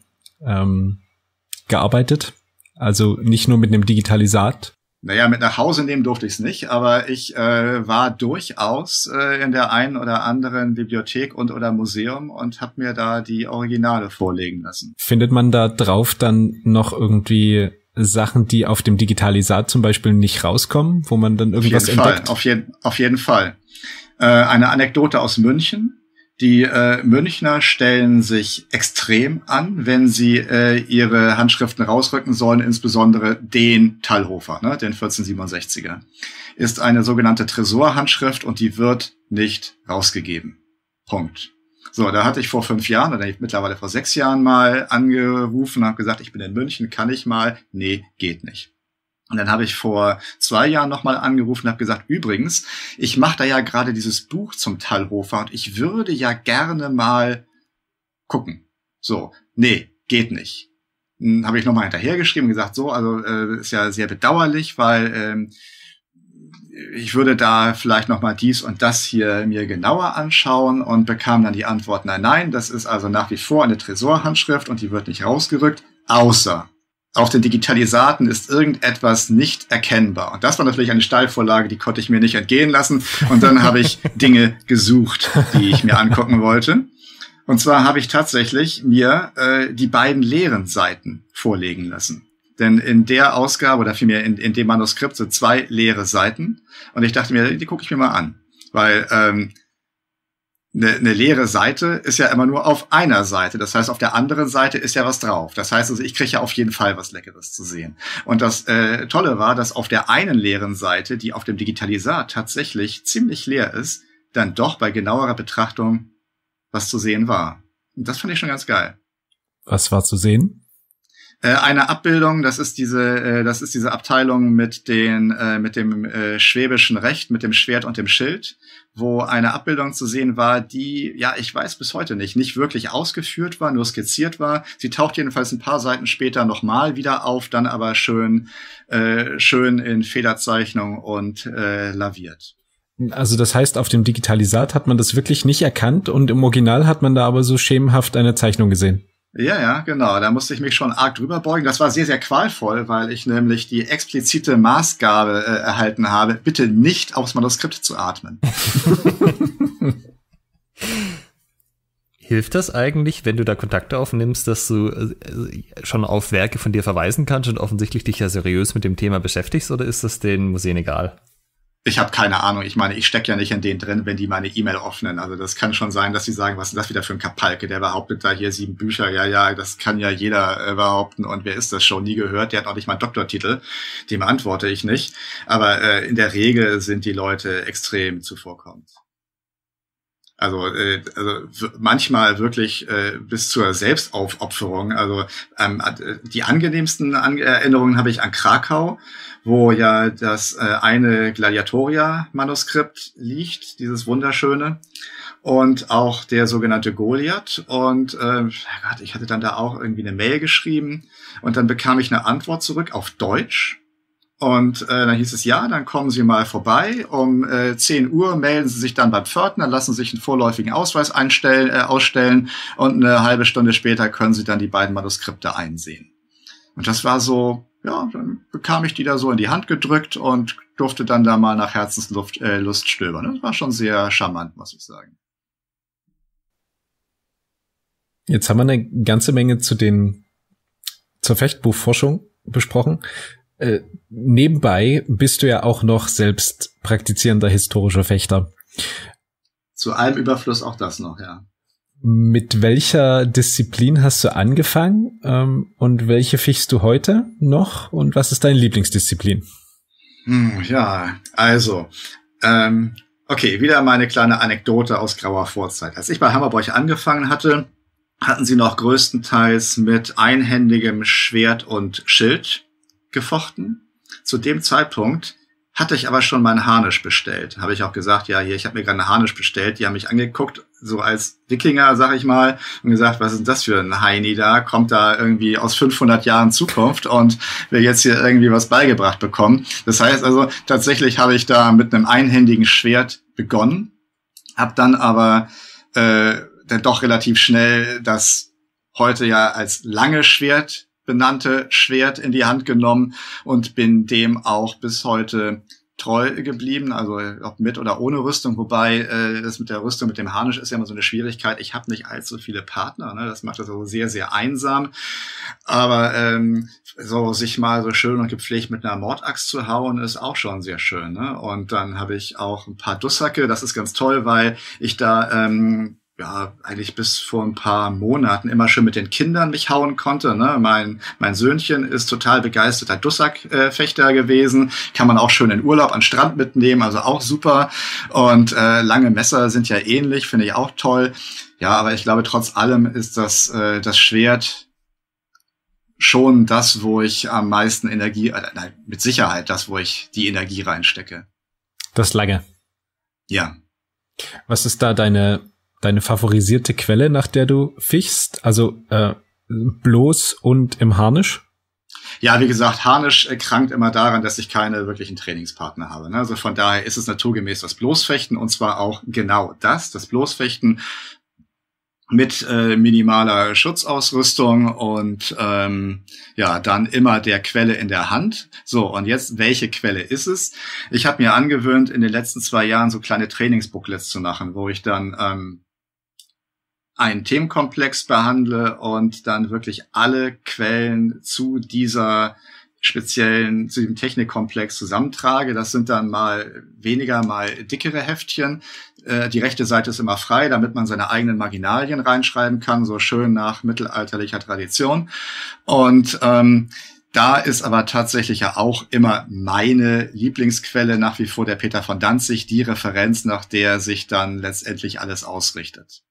gearbeitet. Also nicht nur mit einem Digitalisat.
Naja, mit nach Hause nehmen durfte ich es nicht, aber ich war durchaus in der einen oder anderen Bibliothek oder Museum und habe mir da die Originale vorlegen lassen.
Findet man da drauf dann noch irgendwie Sachen, die auf dem Digitalisat zum Beispiel nicht rauskommen, wo man dann irgendwas entdeckt?
Auf jeden Fall. Eine Anekdote aus München. Die Münchner stellen sich extrem an, wenn sie ihre Handschriften rausrücken sollen, insbesondere den Thalhofer, ne, den 1467er. Ist eine sogenannte Tresorhandschrift und die wird nicht rausgegeben. Punkt. So, da hatte ich vor 5 Jahren oder mittlerweile vor 6 Jahren mal angerufen und habe gesagt, ich bin in München, kann ich mal? Nee, geht nicht. Und dann habe ich vor 2 Jahren nochmal angerufen und habe gesagt, übrigens, ich mache da ja gerade dieses Buch zum Thalhofer und ich würde ja gerne mal gucken. So, nee, geht nicht. Dann habe ich nochmal hinterhergeschrieben und gesagt, so, also ist ja sehr bedauerlich, weil ich würde da vielleicht nochmal dies und das hier mir genauer anschauen und bekam dann die Antwort, nein, das ist also nach wie vor eine Tresorhandschrift und die wird nicht rausgerückt, außer auf den Digitalisaten ist irgendetwas nicht erkennbar. Und das war natürlich eine Steilvorlage, die konnte ich mir nicht entgehen lassen. Und dann habe ich Dinge gesucht, die ich mir angucken wollte. Und zwar habe ich tatsächlich mir die beiden leeren Seiten vorlegen lassen. Denn in der Ausgabe, oder vielmehr in dem Manuskript sind 2 leere Seiten. Und ich dachte mir, die gucke ich mir mal an. Weil eine leere Seite ist ja immer nur auf einer Seite. Das heißt, auf der anderen Seite ist ja was drauf. Das heißt also, ich kriege ja auf jeden Fall was Leckeres zu sehen. Und das Tolle war, dass auf der einen leeren Seite, die auf dem Digitalisat tatsächlich ziemlich leer ist, dann doch bei genauerer Betrachtung was zu sehen war. Und das fand ich schon ganz geil.
Was war zu sehen?
Eine Abbildung, das ist diese Abteilung mit dem schwäbischen Recht, mit dem Schwert und dem Schild, wo eine Abbildung zu sehen war, die, ja, ich weiß bis heute nicht wirklich ausgeführt war, nur skizziert war. Sie taucht jedenfalls ein paar Seiten später nochmal wieder auf, dann aber schön in Federzeichnung und laviert.
Also das heißt, auf dem Digitalisat hat man das wirklich nicht erkannt und im Original hat man da aber so schemenhaft eine Zeichnung gesehen.
Ja, genau. Da musste ich mich schon arg drüber beugen. Das war sehr, sehr qualvoll, weil ich nämlich die explizite Maßgabe erhalten habe, bitte nicht aufs Manuskript zu atmen.
Hilft das eigentlich, wenn du da Kontakte aufnimmst, dass du schon auf Werke von dir verweisen kannst und offensichtlich dich ja seriös mit dem Thema beschäftigst, oder ist das den Museen egal?
Ich habe keine Ahnung. Ich meine, ich stecke ja nicht in denen drin, wenn die meine E-Mail öffnen. Also das kann schon sein, dass sie sagen, was ist das wieder für ein Kapalke? Der behauptet da hier 7 Bücher. Ja, das kann ja jeder behaupten. Und wer ist das schon? Nie gehört. Der hat auch nicht mal einen Doktortitel. Dem antworte ich nicht. Aber in der Regel sind die Leute extrem zuvorkommend. Also manchmal wirklich bis zur Selbstaufopferung. Also die angenehmsten Erinnerungen habe ich an Krakau, wo ja das eine Gladiatoria-Manuskript liegt, dieses wunderschöne, und auch der sogenannte Goliath. Und Gott, ich hatte dann da auch irgendwie eine Mail geschrieben und dann bekam ich eine Antwort zurück auf Deutsch. Und dann hieß es, ja, dann kommen Sie mal vorbei. Um 10 Uhr melden Sie sich dann beim Pförtner, lassen sich einen vorläufigen Ausweis ausstellen und eine halbe Stunde später können Sie dann die beiden Manuskripte einsehen. Und das war so, ja, dann bekam ich die da so in die Hand gedrückt und durfte dann da mal nach Herzenslust stöbern. Das war schon sehr charmant, muss ich sagen.
Jetzt haben wir eine ganze Menge zur Fechtbuchforschung besprochen. Nebenbei bist du ja auch noch selbst praktizierender historischer Fechter.
Zu allem Überfluss auch das noch, ja.
Mit welcher Disziplin hast du angefangen und welche fichst du heute noch und was ist deine Lieblingsdisziplin?
Ja, also, okay, wieder meine kleine Anekdote aus grauer Vorzeit. Als ich bei Hammerborch angefangen hatte, hatten sie noch größtenteils mit einhändigem Schwert und Schild gefochten. Zu dem Zeitpunkt hatte ich aber schon meinen Harnisch bestellt. Habe ich auch gesagt, ja, hier, ich habe mir gerade einen Harnisch bestellt. Die haben mich angeguckt, so als Wikinger, sag ich mal, und gesagt, was ist denn das für ein Heini da? Kommt da irgendwie aus 500 Jahren Zukunft und will jetzt hier irgendwie was beigebracht bekommen. Das heißt also, tatsächlich habe ich da mit einem einhändigen Schwert begonnen, habe dann aber dann doch relativ schnell das heute ja als lange Schwert benannte Schwert in die Hand genommen und bin dem auch bis heute treu geblieben, also ob mit oder ohne Rüstung, wobei das mit der Rüstung, mit dem Harnisch ist ja immer so eine Schwierigkeit. Ich habe nicht allzu viele Partner, ne? Das macht das so sehr, sehr einsam, aber so sich mal so schön und gepflegt mit einer Mordaxt zu hauen, ist auch schon sehr schön, ne? Und dann habe ich auch ein paar Dussacke, das ist ganz toll, weil ich da ja, eigentlich bis vor ein paar Monaten immer schön mit den Kindern mich hauen konnte. Ne? Mein Söhnchen ist total begeisterter Dussack-Fechter gewesen. Kann man auch schön in Urlaub an den Strand mitnehmen, also auch super. Und lange Messer sind ja ähnlich, finde ich auch toll. Ja, aber ich glaube, trotz allem ist das Schwert schon das, wo ich am meisten Energie, mit Sicherheit das, wo ich die Energie reinstecke.
Das lange.
Ja.
Was ist da deine favorisierte Quelle, nach der du fichst? Also bloß und im Harnisch?
Ja, wie gesagt, Harnisch krankt immer daran, dass ich keine wirklichen Trainingspartner habe. Ne? Also von daher ist es naturgemäß das Bloßfechten und zwar auch genau das Bloßfechten mit minimaler Schutzausrüstung und ja, dann immer der Quelle in der Hand. So, und jetzt, welche Quelle ist es? Ich habe mir angewöhnt, in den letzten 2 Jahren so kleine Trainingsbooklets zu machen, wo ich dann einen Themenkomplex behandle und dann wirklich alle Quellen zu diesem Technikkomplex zusammentrage. Das sind dann mal weniger, mal dickere Heftchen. Die rechte Seite ist immer frei, damit man seine eigenen Marginalien reinschreiben kann, so schön nach mittelalterlicher Tradition. Und da ist aber tatsächlich ja auch immer meine Lieblingsquelle nach wie vor der Peter von Danzig, die Referenz, nach der sich dann letztendlich alles ausrichtet.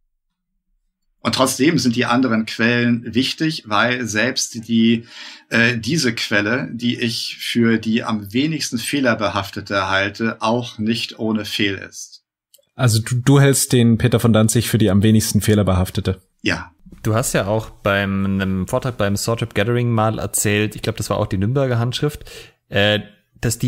Und trotzdem sind die anderen Quellen wichtig, weil selbst diese Quelle, die ich für die am wenigsten fehlerbehaftete halte, auch nicht ohne Fehl ist.
Also du hältst den Peter von Danzig für die am wenigsten fehlerbehaftete?
Ja.
Du hast ja auch einem Vortrag beim Swordship Gathering mal erzählt, ich glaube, das war auch die Nürnberger Handschrift, dass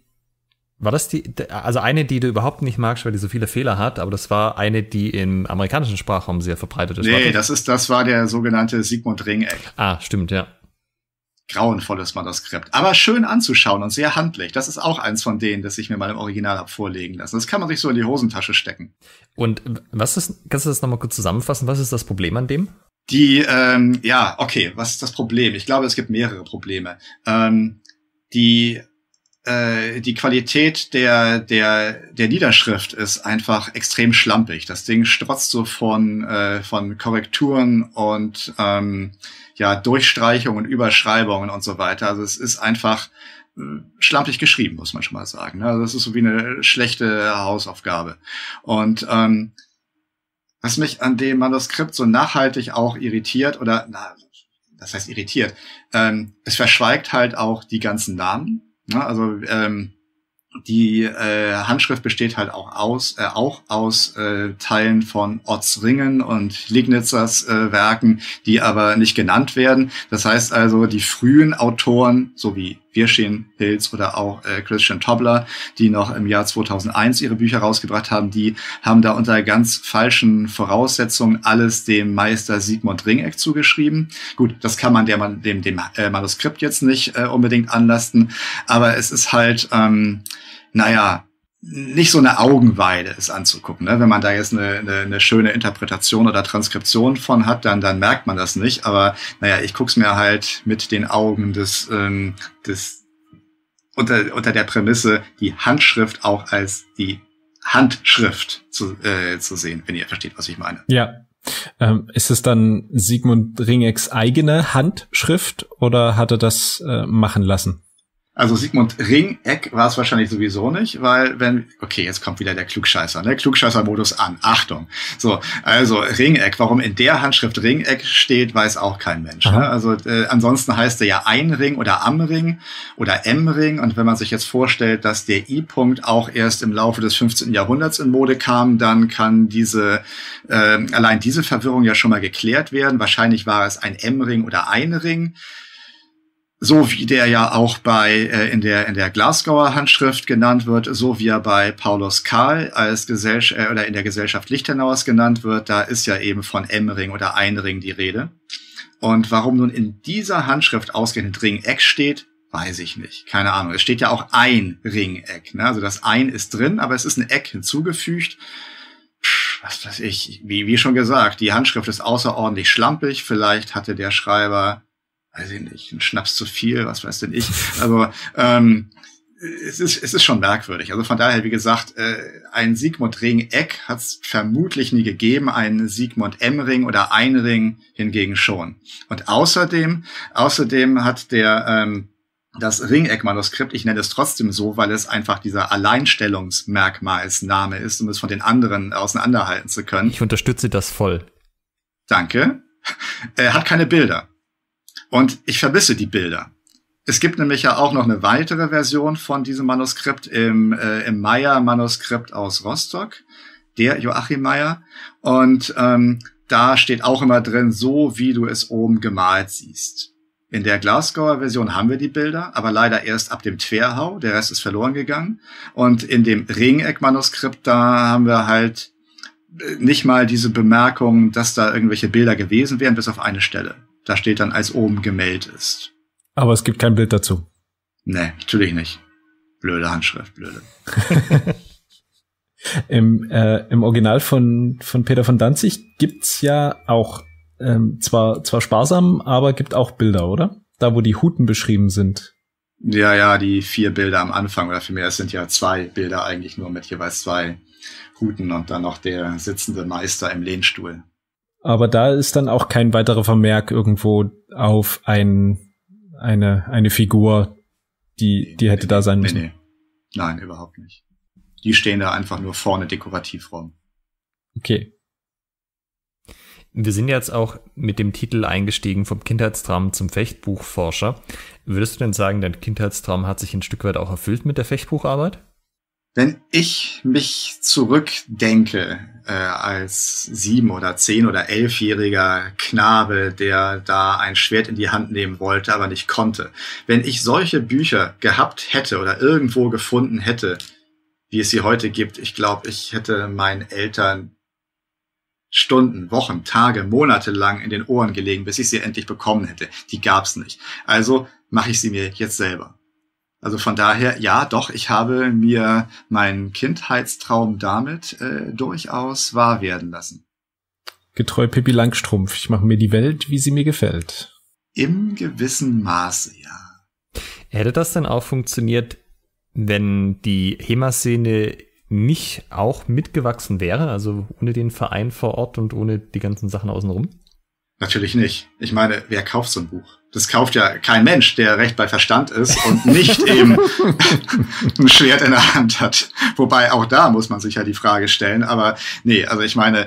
also eine, die du überhaupt nicht magst, weil die so viele Fehler hat, aber das war eine, die im amerikanischen Sprachraum sehr verbreitet ist.
Nee, das war der sogenannte Sigmund Ringeck.
Ah, stimmt, ja.
Grauenvolles Manuskript. Aber schön anzuschauen und sehr handlich. Das ist auch eins von denen, das ich mir mal im Original habe vorlegen lassen. Das kann man sich so in die Hosentasche stecken.
Und kannst du das nochmal kurz zusammenfassen? Was ist das Problem an dem?
Was ist das Problem? Ich glaube, es gibt mehrere Probleme. Die die Qualität der Niederschrift ist einfach extrem schlampig. Das Ding strotzt so von Korrekturen und Durchstreichungen, Überschreibungen und so weiter. Also es ist einfach schlampig geschrieben, muss man schon mal sagen. Also das ist so wie eine schlechte Hausaufgabe. Und was mich an dem Manuskript so nachhaltig auch irritiert, das heißt irritiert, es verschweigt halt auch die ganzen Namen. Also die Handschrift besteht halt auch aus Teilen von Otzringen und Lignitzers Werken, die aber nicht genannt werden. Das heißt also, die frühen Autoren, so wie Wirschin, Hilz oder auch Christian Tobler, die noch im Jahr 2001 ihre Bücher rausgebracht haben, die haben da unter ganz falschen Voraussetzungen alles dem Meister Sigmund Ringeck zugeschrieben. Gut, das kann man dem Manuskript jetzt nicht unbedingt anlasten, aber es ist halt nicht so eine Augenweide, es anzugucken. Ne? Wenn man da jetzt eine schöne Interpretation oder Transkription von hat, dann merkt man das nicht. Aber ich guck's mir halt mit den Augen des unter der Prämisse, die Handschrift auch als die Handschrift zu sehen, wenn ihr versteht, was ich meine.
Ja. Ist es dann Sigmund Ringecks eigene Handschrift oder hat er das machen lassen?
Also Sigmund Ringeck war es wahrscheinlich sowieso nicht, weil jetzt kommt wieder der Klugscheißer, ne? Klugscheißer-Modus an. Achtung. So, also Ringeck, warum in der Handschrift Ringeck steht, weiß auch kein Mensch. Ne? Also ansonsten heißt er ja Einring oder Amring oder Emring. Und wenn man sich jetzt vorstellt, dass der I-Punkt auch erst im Laufe des 15. Jahrhunderts in Mode kam, dann kann allein diese Verwirrung ja schon mal geklärt werden. Wahrscheinlich war es ein Emring oder Einring. So wie der ja auch in der Glasgower Handschrift genannt wird, so wie er bei Paulus Kahl als oder in der Gesellschaft Lichtenauers genannt wird, da ist ja eben von Emring oder Einring die Rede. Und warum nun in dieser Handschrift ausgerechnet Ringeck steht, weiß ich nicht. Keine Ahnung. Es steht ja auch ein Ringeck, ne? Also das Ein ist drin, aber es ist ein Eck hinzugefügt. Was weiß ich, wie schon gesagt, die Handschrift ist außerordentlich schlampig. Vielleicht hatte der Schreiber, weiß ich nicht, ein Schnaps zu viel, was weiß denn ich. Also es ist schon merkwürdig. Also von daher, wie gesagt, ein Sigmund Ringeck hat es vermutlich nie gegeben, einen Sigmund Emring oder Einring hingegen schon. Und außerdem hat das Ringeck-Manuskript, ich nenne es trotzdem so, weil es einfach dieser Alleinstellungsmerkmalsname ist, um es von den anderen auseinanderhalten zu können.
Ich unterstütze das voll.
Danke. Er hat keine Bilder. Und ich vermisse die Bilder. Es gibt nämlich ja auch noch eine weitere Version von diesem Manuskript im Meyer-Manuskript aus Rostock, der Joachim Meyer. Und da steht auch immer drin, so wie du es oben gemalt siehst. In der Glasgower Version haben wir die Bilder, aber leider erst ab dem Twerhau. Der Rest ist verloren gegangen. Und in dem Ringeck-Manuskript, da haben wir halt nicht mal diese Bemerkung, dass da irgendwelche Bilder gewesen wären, bis auf eine Stelle. Da steht dann, als oben gemeldet ist.
Aber es gibt kein Bild dazu.
Nee, natürlich nicht. Blöde Handschrift, blöde.
Im Original von Peter von Danzig gibt's ja auch zwar sparsam, aber gibt auch Bilder, oder? Da, wo die Huten beschrieben sind.
Ja, die 4 Bilder am Anfang, oder vielmehr, es sind ja 2 Bilder eigentlich nur mit jeweils 2 Huten und dann noch der sitzende Meister im Lehnstuhl.
Aber da ist dann auch kein weiterer Vermerk irgendwo auf eine Figur, die hätte da sein müssen.
Nee. Nein, überhaupt nicht. Die stehen da einfach nur vorne dekorativ rum.
Okay.
Wir sind jetzt auch mit dem Titel eingestiegen, vom Kindheitstraum zum Fechtbuchforscher. Würdest du denn sagen, dein Kindheitstraum hat sich ein Stück weit auch erfüllt mit der Fechtbucharbeit?
Wenn ich mich zurückdenke, als 7- oder 10- oder 11-jähriger Knabe, der da ein Schwert in die Hand nehmen wollte, aber nicht konnte. Wenn ich solche Bücher gehabt hätte oder irgendwo gefunden hätte, wie es sie heute gibt, ich glaube, ich hätte meinen Eltern Stunden, Wochen, Tage, Monate lang in den Ohren gelegen, bis ich sie endlich bekommen hätte. Die gab's nicht. Also mache ich sie mir jetzt selber. Also von daher, ja, doch, ich habe mir meinen Kindheitstraum damit durchaus wahr werden lassen.
Getreu Pippi Langstrumpf, ich mache mir die Welt, wie sie mir gefällt.
Im gewissen Maße, ja.
Hätte das denn auch funktioniert, Wenn die HEMA-Szene nicht auch mitgewachsen wäre, also ohne den Verein vor Ort und ohne die ganzen Sachen außenrum?
Natürlich nicht. Ich meine, wer kauft so ein Buch? Das kauft ja kein Mensch, der recht bei Verstand ist und nicht eben ein Schwert in der Hand hat. Wobei auch da muss man sich ja die Frage stellen. Aber nee, also ich meine,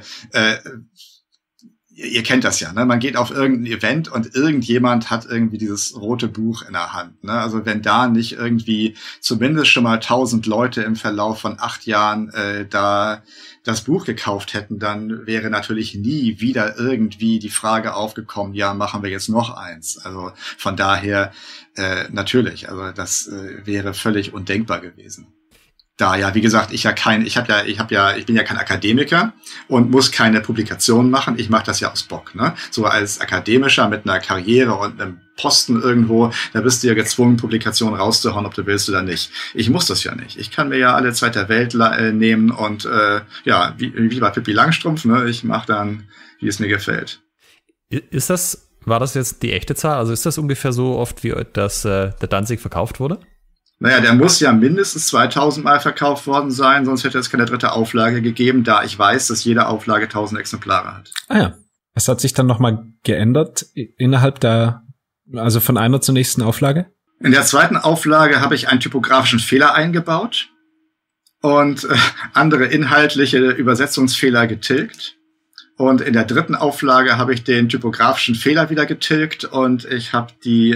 ihr kennt das ja, ne? Man geht auf irgendein Event und irgendjemand hat irgendwie dieses rote Buch in der Hand, ne? Also wenn da nicht irgendwie zumindest schon mal 1000 Leute im Verlauf von 8 Jahren da das Buch gekauft hätten, dann wäre natürlich nie wieder irgendwie die Frage aufgekommen, ja, machen wir jetzt noch eins. Also von daher natürlich, also das wäre völlig undenkbar gewesen. Da ja, wie gesagt, ich bin ja kein Akademiker und muss keine Publikationen machen. Ich mache das ja aus Bock, ne? So als Akademischer mit einer Karriere und einem Posten irgendwo, da bist du ja gezwungen, Publikationen rauszuhauen, ob du willst oder nicht. Ich muss das ja nicht. Ich kann mir ja alle Zeit der Welt nehmen und wie bei Pippi Langstrumpf, ne? Ich mache dann, wie es mir gefällt.
War das jetzt die echte Zahl? Also ist das ungefähr so oft, wie das der Danzig verkauft wurde?
Naja, der muss ja mindestens 2000 Mal verkauft worden sein, sonst hätte es keine 3. Auflage gegeben, da ich weiß, dass jede Auflage 1000 Exemplare hat.
Ah ja. Es hat sich dann nochmal geändert innerhalb also von einer zur nächsten Auflage?
In der 2. Auflage habe ich einen typografischen Fehler eingebaut und andere inhaltliche Übersetzungsfehler getilgt. Und in der 3. Auflage habe ich den typografischen Fehler wieder getilgt und ich habe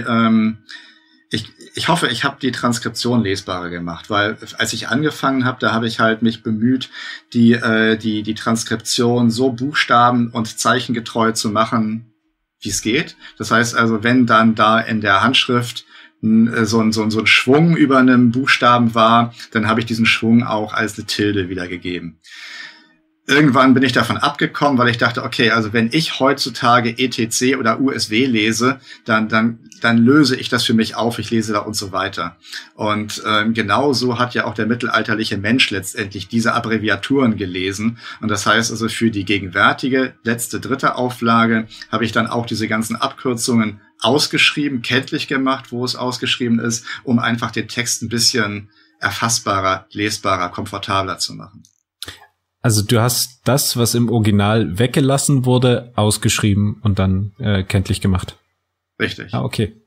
ich hoffe, ich habe die Transkription lesbarer gemacht, weil als ich angefangen habe, da habe ich halt mich bemüht, die Transkription so buchstaben- und zeichengetreu zu machen, wie es geht. Das heißt also, wenn dann da in der Handschrift so ein Schwung über einem Buchstaben war, dann habe ich diesen Schwung auch als eine Tilde wiedergegeben. Irgendwann bin ich davon abgekommen, weil ich dachte, okay, also wenn ich heutzutage ETC oder USW lese, dann löse ich das für mich auf, ich lese da und so weiter. Und genauso hat ja auch der mittelalterliche Mensch letztendlich diese Abbreviaturen gelesen. Und das heißt also, für die gegenwärtige letzte 3. Auflage habe ich dann auch diese ganzen Abkürzungen ausgeschrieben, kenntlich gemacht, wo es ausgeschrieben ist, um einfach den Text ein bisschen erfassbarer, lesbarer, komfortabler zu machen.
Also du hast das, was im Original weggelassen wurde, ausgeschrieben und dann kenntlich gemacht.
Richtig.
Ah, okay.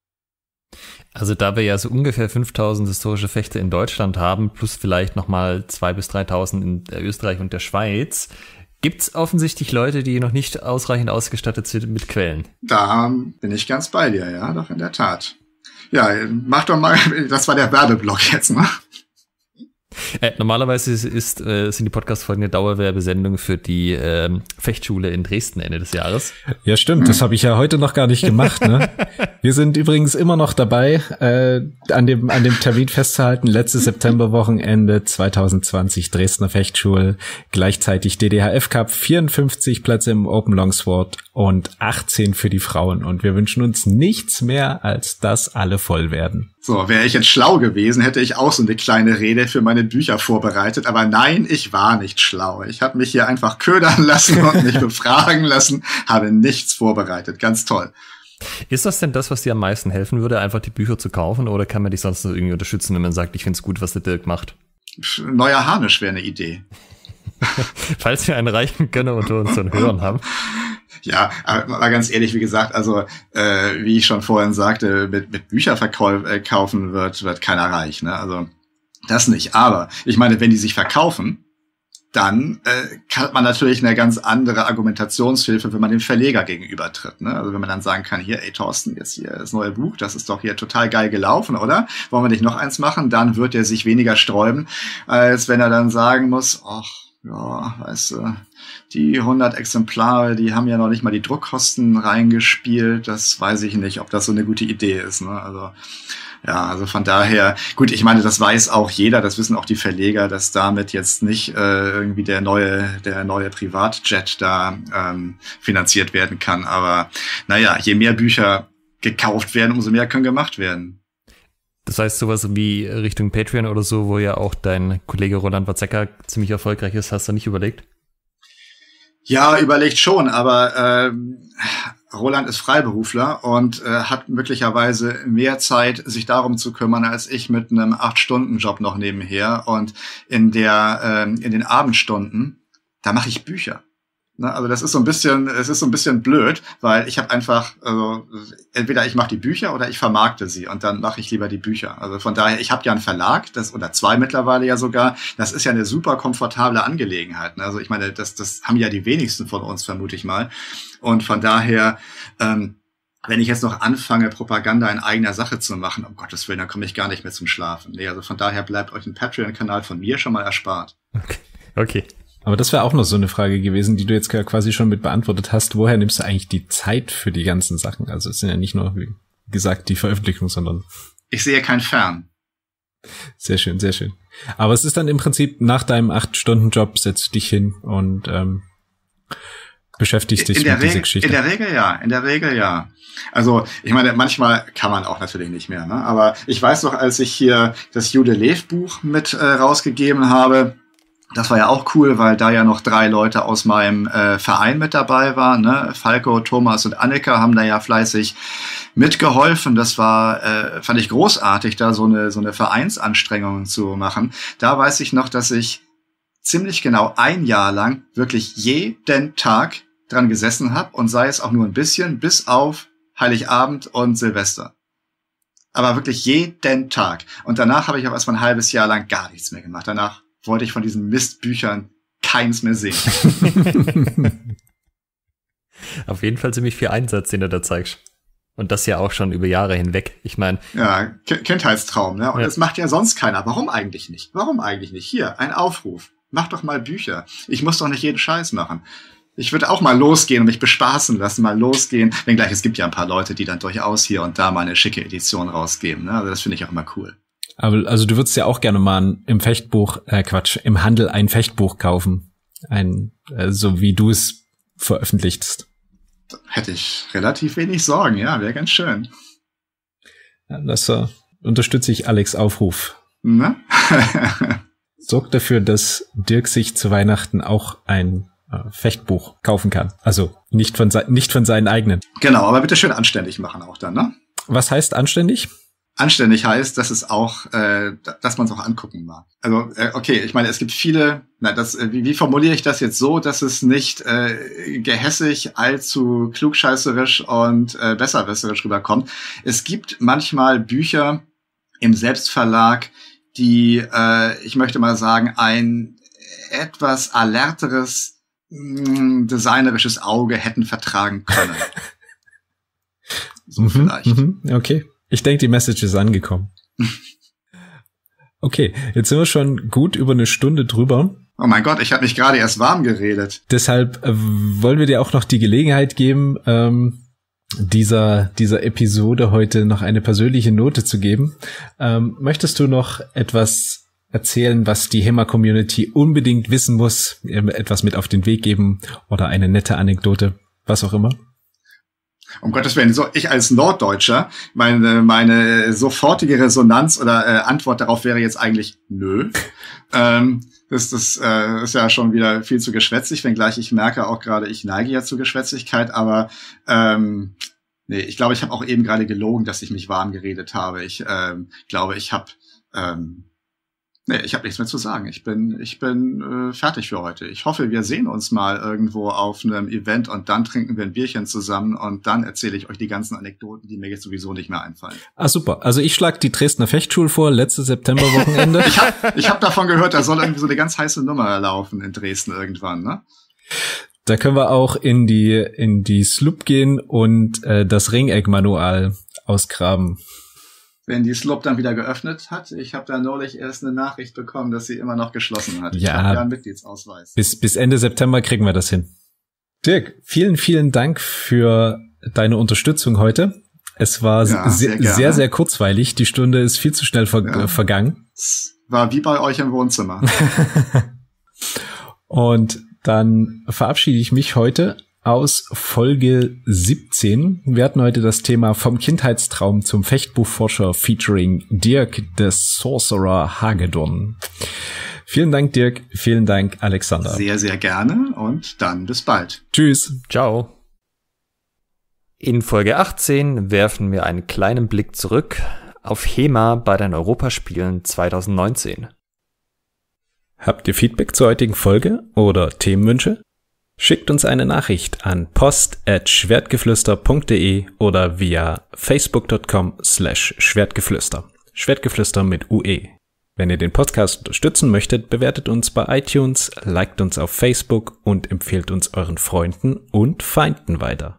Also da wir ja so ungefähr 5000 historische Fechter in Deutschland haben, plus vielleicht nochmal 2.000 bis 3.000 in Österreich und der Schweiz, gibt's offensichtlich Leute, die noch nicht ausreichend ausgestattet sind mit Quellen.
Da bin ich ganz bei dir, ja, doch in der Tat. Ja, mach doch mal, das war der Werbeblock jetzt, ne?
Normalerweise sind die Podcast-Folgen eine Dauerwerbesendung für die Fechtschule in Dresden Ende des Jahres.
Ja, stimmt. Das habe ich ja heute noch gar nicht gemacht, ne? Wir sind übrigens immer noch dabei, an dem Termin festzuhalten. Letztes Septemberwochenende 2020 Dresdner Fechtschule, gleichzeitig DDHF Cup, 54 Plätze im Open Longsword und 18 für die Frauen. Und wir wünschen uns nichts mehr, als dass alle voll werden.
So, wäre ich jetzt schlau gewesen, hätte ich auch so eine kleine Rede für meine Bücher vorbereitet. Aber nein, ich war nicht schlau. Ich habe mich hier einfach ködern lassen und mich befragen lassen, habe nichts vorbereitet. Ganz toll.
Ist das denn das, was dir am meisten helfen würde, einfach die Bücher zu kaufen? Oder kann man dich sonst noch irgendwie unterstützen, wenn man sagt, ich finde es gut, was der Dirk macht?
Neuer Harnisch wäre eine Idee.
Falls wir einen reichen Gönner unter unseren Hörern haben.
Ja, aber ganz ehrlich, wie gesagt, also wie ich schon vorhin sagte, mit Bücherverkaufen wird keiner reich, ne? Also das nicht. Aber ich meine, wenn die sich verkaufen, dann hat man natürlich eine ganz andere Argumentationshilfe, wenn man dem Verleger gegenübertritt, ne? Also wenn man dann sagen kann, hier, ey Thorsten, jetzt hier das neue Buch, das ist doch hier total geil gelaufen, oder? Wollen wir nicht noch eins machen? Dann wird er sich weniger sträuben, als wenn er dann sagen muss, ach, ja, weißt du, die 100 Exemplare, die haben ja noch nicht mal die Druckkosten reingespielt. Das weiß ich nicht, ob das so eine gute Idee ist, ne? Also, ja, also von daher, gut, ich meine, das weiß auch jeder, das wissen auch die Verleger, dass damit jetzt nicht irgendwie der neue Privatjet da finanziert werden kann. Aber naja, je mehr Bücher gekauft werden, umso mehr können gemacht werden.
Das heißt, sowas wie Richtung Patreon oder so, wo ja auch dein Kollege Roland Watzeka ziemlich erfolgreich ist, hast du nicht überlegt?
Ja, überlegt schon, aber Roland ist Freiberufler und hat möglicherweise mehr Zeit, sich darum zu kümmern, als ich mit einem 8-Stunden-Job noch nebenher. Und in den Abendstunden, da mache ich Bücher. Ne? Also es ist so ein bisschen blöd, weil ich habe einfach, also entweder ich mache die Bücher oder ich vermarkte sie und dann mache ich lieber die Bücher. Also von daher, ich habe ja einen Verlag, oder 2 mittlerweile ja sogar. Das ist ja eine super komfortable Angelegenheit. Ne? Also ich meine, das haben ja die wenigsten von uns, vermute ich mal. Und von daher, wenn ich jetzt noch anfange, Propaganda in eigener Sache zu machen, um Gottes Willen, dann komme ich gar nicht mehr zum Schlafen. Nee, also von daher bleibt euch ein Patreon-Kanal von mir schon mal erspart.
Okay.
Aber das wäre auch noch so eine Frage gewesen, die du jetzt quasi schon mit beantwortet hast. Woher nimmst du eigentlich die Zeit für die ganzen Sachen? Also es sind ja nicht nur, wie gesagt, die Veröffentlichung, sondern...
Ich sehe kein Fern.
Sehr schön, sehr schön. Aber es ist dann im Prinzip nach deinem 8-Stunden-Job setzt du dich hin und beschäftigst dich mit dieser Geschichte.
In der Regel ja. Also, ich meine, manchmal kann man auch natürlich nicht mehr, ne? Aber ich weiß noch, als ich hier das Jude Lev-Buch mit rausgegeben habe, das war ja auch cool, weil da ja noch 3 Leute aus meinem Verein mit dabei waren, ne? Falco, Thomas und Annika haben da ja fleißig mitgeholfen. Das war, fand ich großartig, da so eine Vereinsanstrengung zu machen. Da weiß ich noch, dass ich ziemlich genau 1 Jahr lang wirklich jeden Tag dran gesessen habe und sei es auch nur ein bisschen, bis auf Heiligabend und Silvester. Aber wirklich jeden Tag. Und danach habe ich auch erstmal ein halbes Jahr lang gar nichts mehr gemacht. Danach wollte ich von diesen Mistbüchern keins mehr sehen.
Auf jeden Fall ziemlich viel Einsatz, den du da zeigst. Und das ja auch schon über Jahre hinweg. Ich meine...
Ja, Kindheitstraum, ne? Und
ja.
Das macht ja sonst keiner. Warum eigentlich nicht? Hier, ein Aufruf. Mach doch mal Bücher. Ich muss doch nicht jeden Scheiß machen. Ich würde auch mal losgehen und mich bespaßen lassen, Wenngleich es gibt ja ein paar Leute, die dann durchaus hier und da mal eine schicke Edition rausgeben. Ne? Also das finde ich auch immer cool.
Aber also du würdest ja auch gerne mal im Handel ein Fechtbuch kaufen. So wie du es veröffentlichst.
Hätte ich relativ wenig Sorgen, ja, wäre ganz schön.
Ja, das unterstütze ich Alex' Aufruf.
Ne?
Sorgt dafür, dass Dirk sich zu Weihnachten auch ein Fechtbuch kaufen kann. Also nicht von seinen eigenen.
Genau, aber bitte schön anständig machen auch dann, ne?
Was heißt anständig?
Anständig heißt, dass es auch, dass man es auch angucken mag. Also, okay, ich meine, es gibt viele, wie formuliere ich das jetzt so, dass es nicht gehässig, allzu klugscheißerisch und besserwisserisch rüberkommt. Es gibt manchmal Bücher im Selbstverlag, die, ich möchte mal sagen, ein etwas alerteres, designerisches Auge hätten vertragen können. So vielleicht.
Okay. Ich denke, die Message ist angekommen. Okay, jetzt sind wir schon gut über 1 Stunde drüber.
Oh mein Gott, ich habe mich gerade erst warm geredet.
Deshalb wollen wir dir auch noch die Gelegenheit geben, dieser Episode heute noch eine persönliche Note zu geben. Möchtest du noch etwas erzählen, was die HEMA-Community unbedingt wissen muss, etwas mit auf den Weg geben oder eine nette Anekdote, was auch immer?
Um Gottes Willen, so ich als Norddeutscher, meine sofortige Resonanz oder Antwort darauf wäre jetzt eigentlich nö. Das ist ja schon wieder viel zu geschwätzig, wenngleich ich merke auch gerade, ich neige ja zu Geschwätzigkeit, aber nee, ich glaube, ich habe auch eben gerade gelogen, dass ich mich warm geredet habe. Ich glaube, ich habe nichts mehr zu sagen. Ich bin fertig für heute. Ich hoffe, wir sehen uns mal irgendwo auf einem Event und dann trinken wir ein Bierchen zusammen und dann erzähle ich euch die ganzen Anekdoten, die mir jetzt sowieso nicht mehr einfallen.
Ah, super. Also ich schlage die Dresdner Fechtschule vor, letztes Septemberwochenende.
Ich hab davon gehört, da soll irgendwie so eine ganz heiße Nummer laufen in Dresden irgendwann, ne?
Da können wir auch in die Slup gehen und das Ringeck-Manual ausgraben.
Wenn die Slup dann wieder geöffnet hat. Ich habe da neulich erst eine Nachricht bekommen, dass sie immer noch geschlossen hat.
Ja,
ich habe ja einen Mitgliedsausweis.
Bis Ende September kriegen wir das hin. Dirk, vielen, vielen Dank für deine Unterstützung heute. Es war sehr, sehr kurzweilig. Die Stunde ist viel zu schnell vergangen.
Es war wie bei euch im Wohnzimmer.
Und dann verabschiede ich mich heute aus Folge 17. Wir hatten heute das Thema vom Kindheitstraum zum Fechtbuchforscher featuring Dirk the Sorcerer Hagedorn. Vielen Dank, Dirk. Vielen Dank, Alexander.
Sehr, sehr gerne und dann bis bald.
Tschüss.
Ciao. In Folge 18 werfen wir einen kleinen Blick zurück auf HEMA bei den Europaspielen 2019.
Habt ihr Feedback zur heutigen Folge oder Themenwünsche? Schickt uns eine Nachricht an post@schwertgeflüster.de oder via facebook.com/schwertgeflüster. Schwertgeflüster mit UE. Wenn ihr den Podcast unterstützen möchtet, bewertet uns bei iTunes, liked uns auf Facebook und empfehlt uns euren Freunden und Feinden weiter.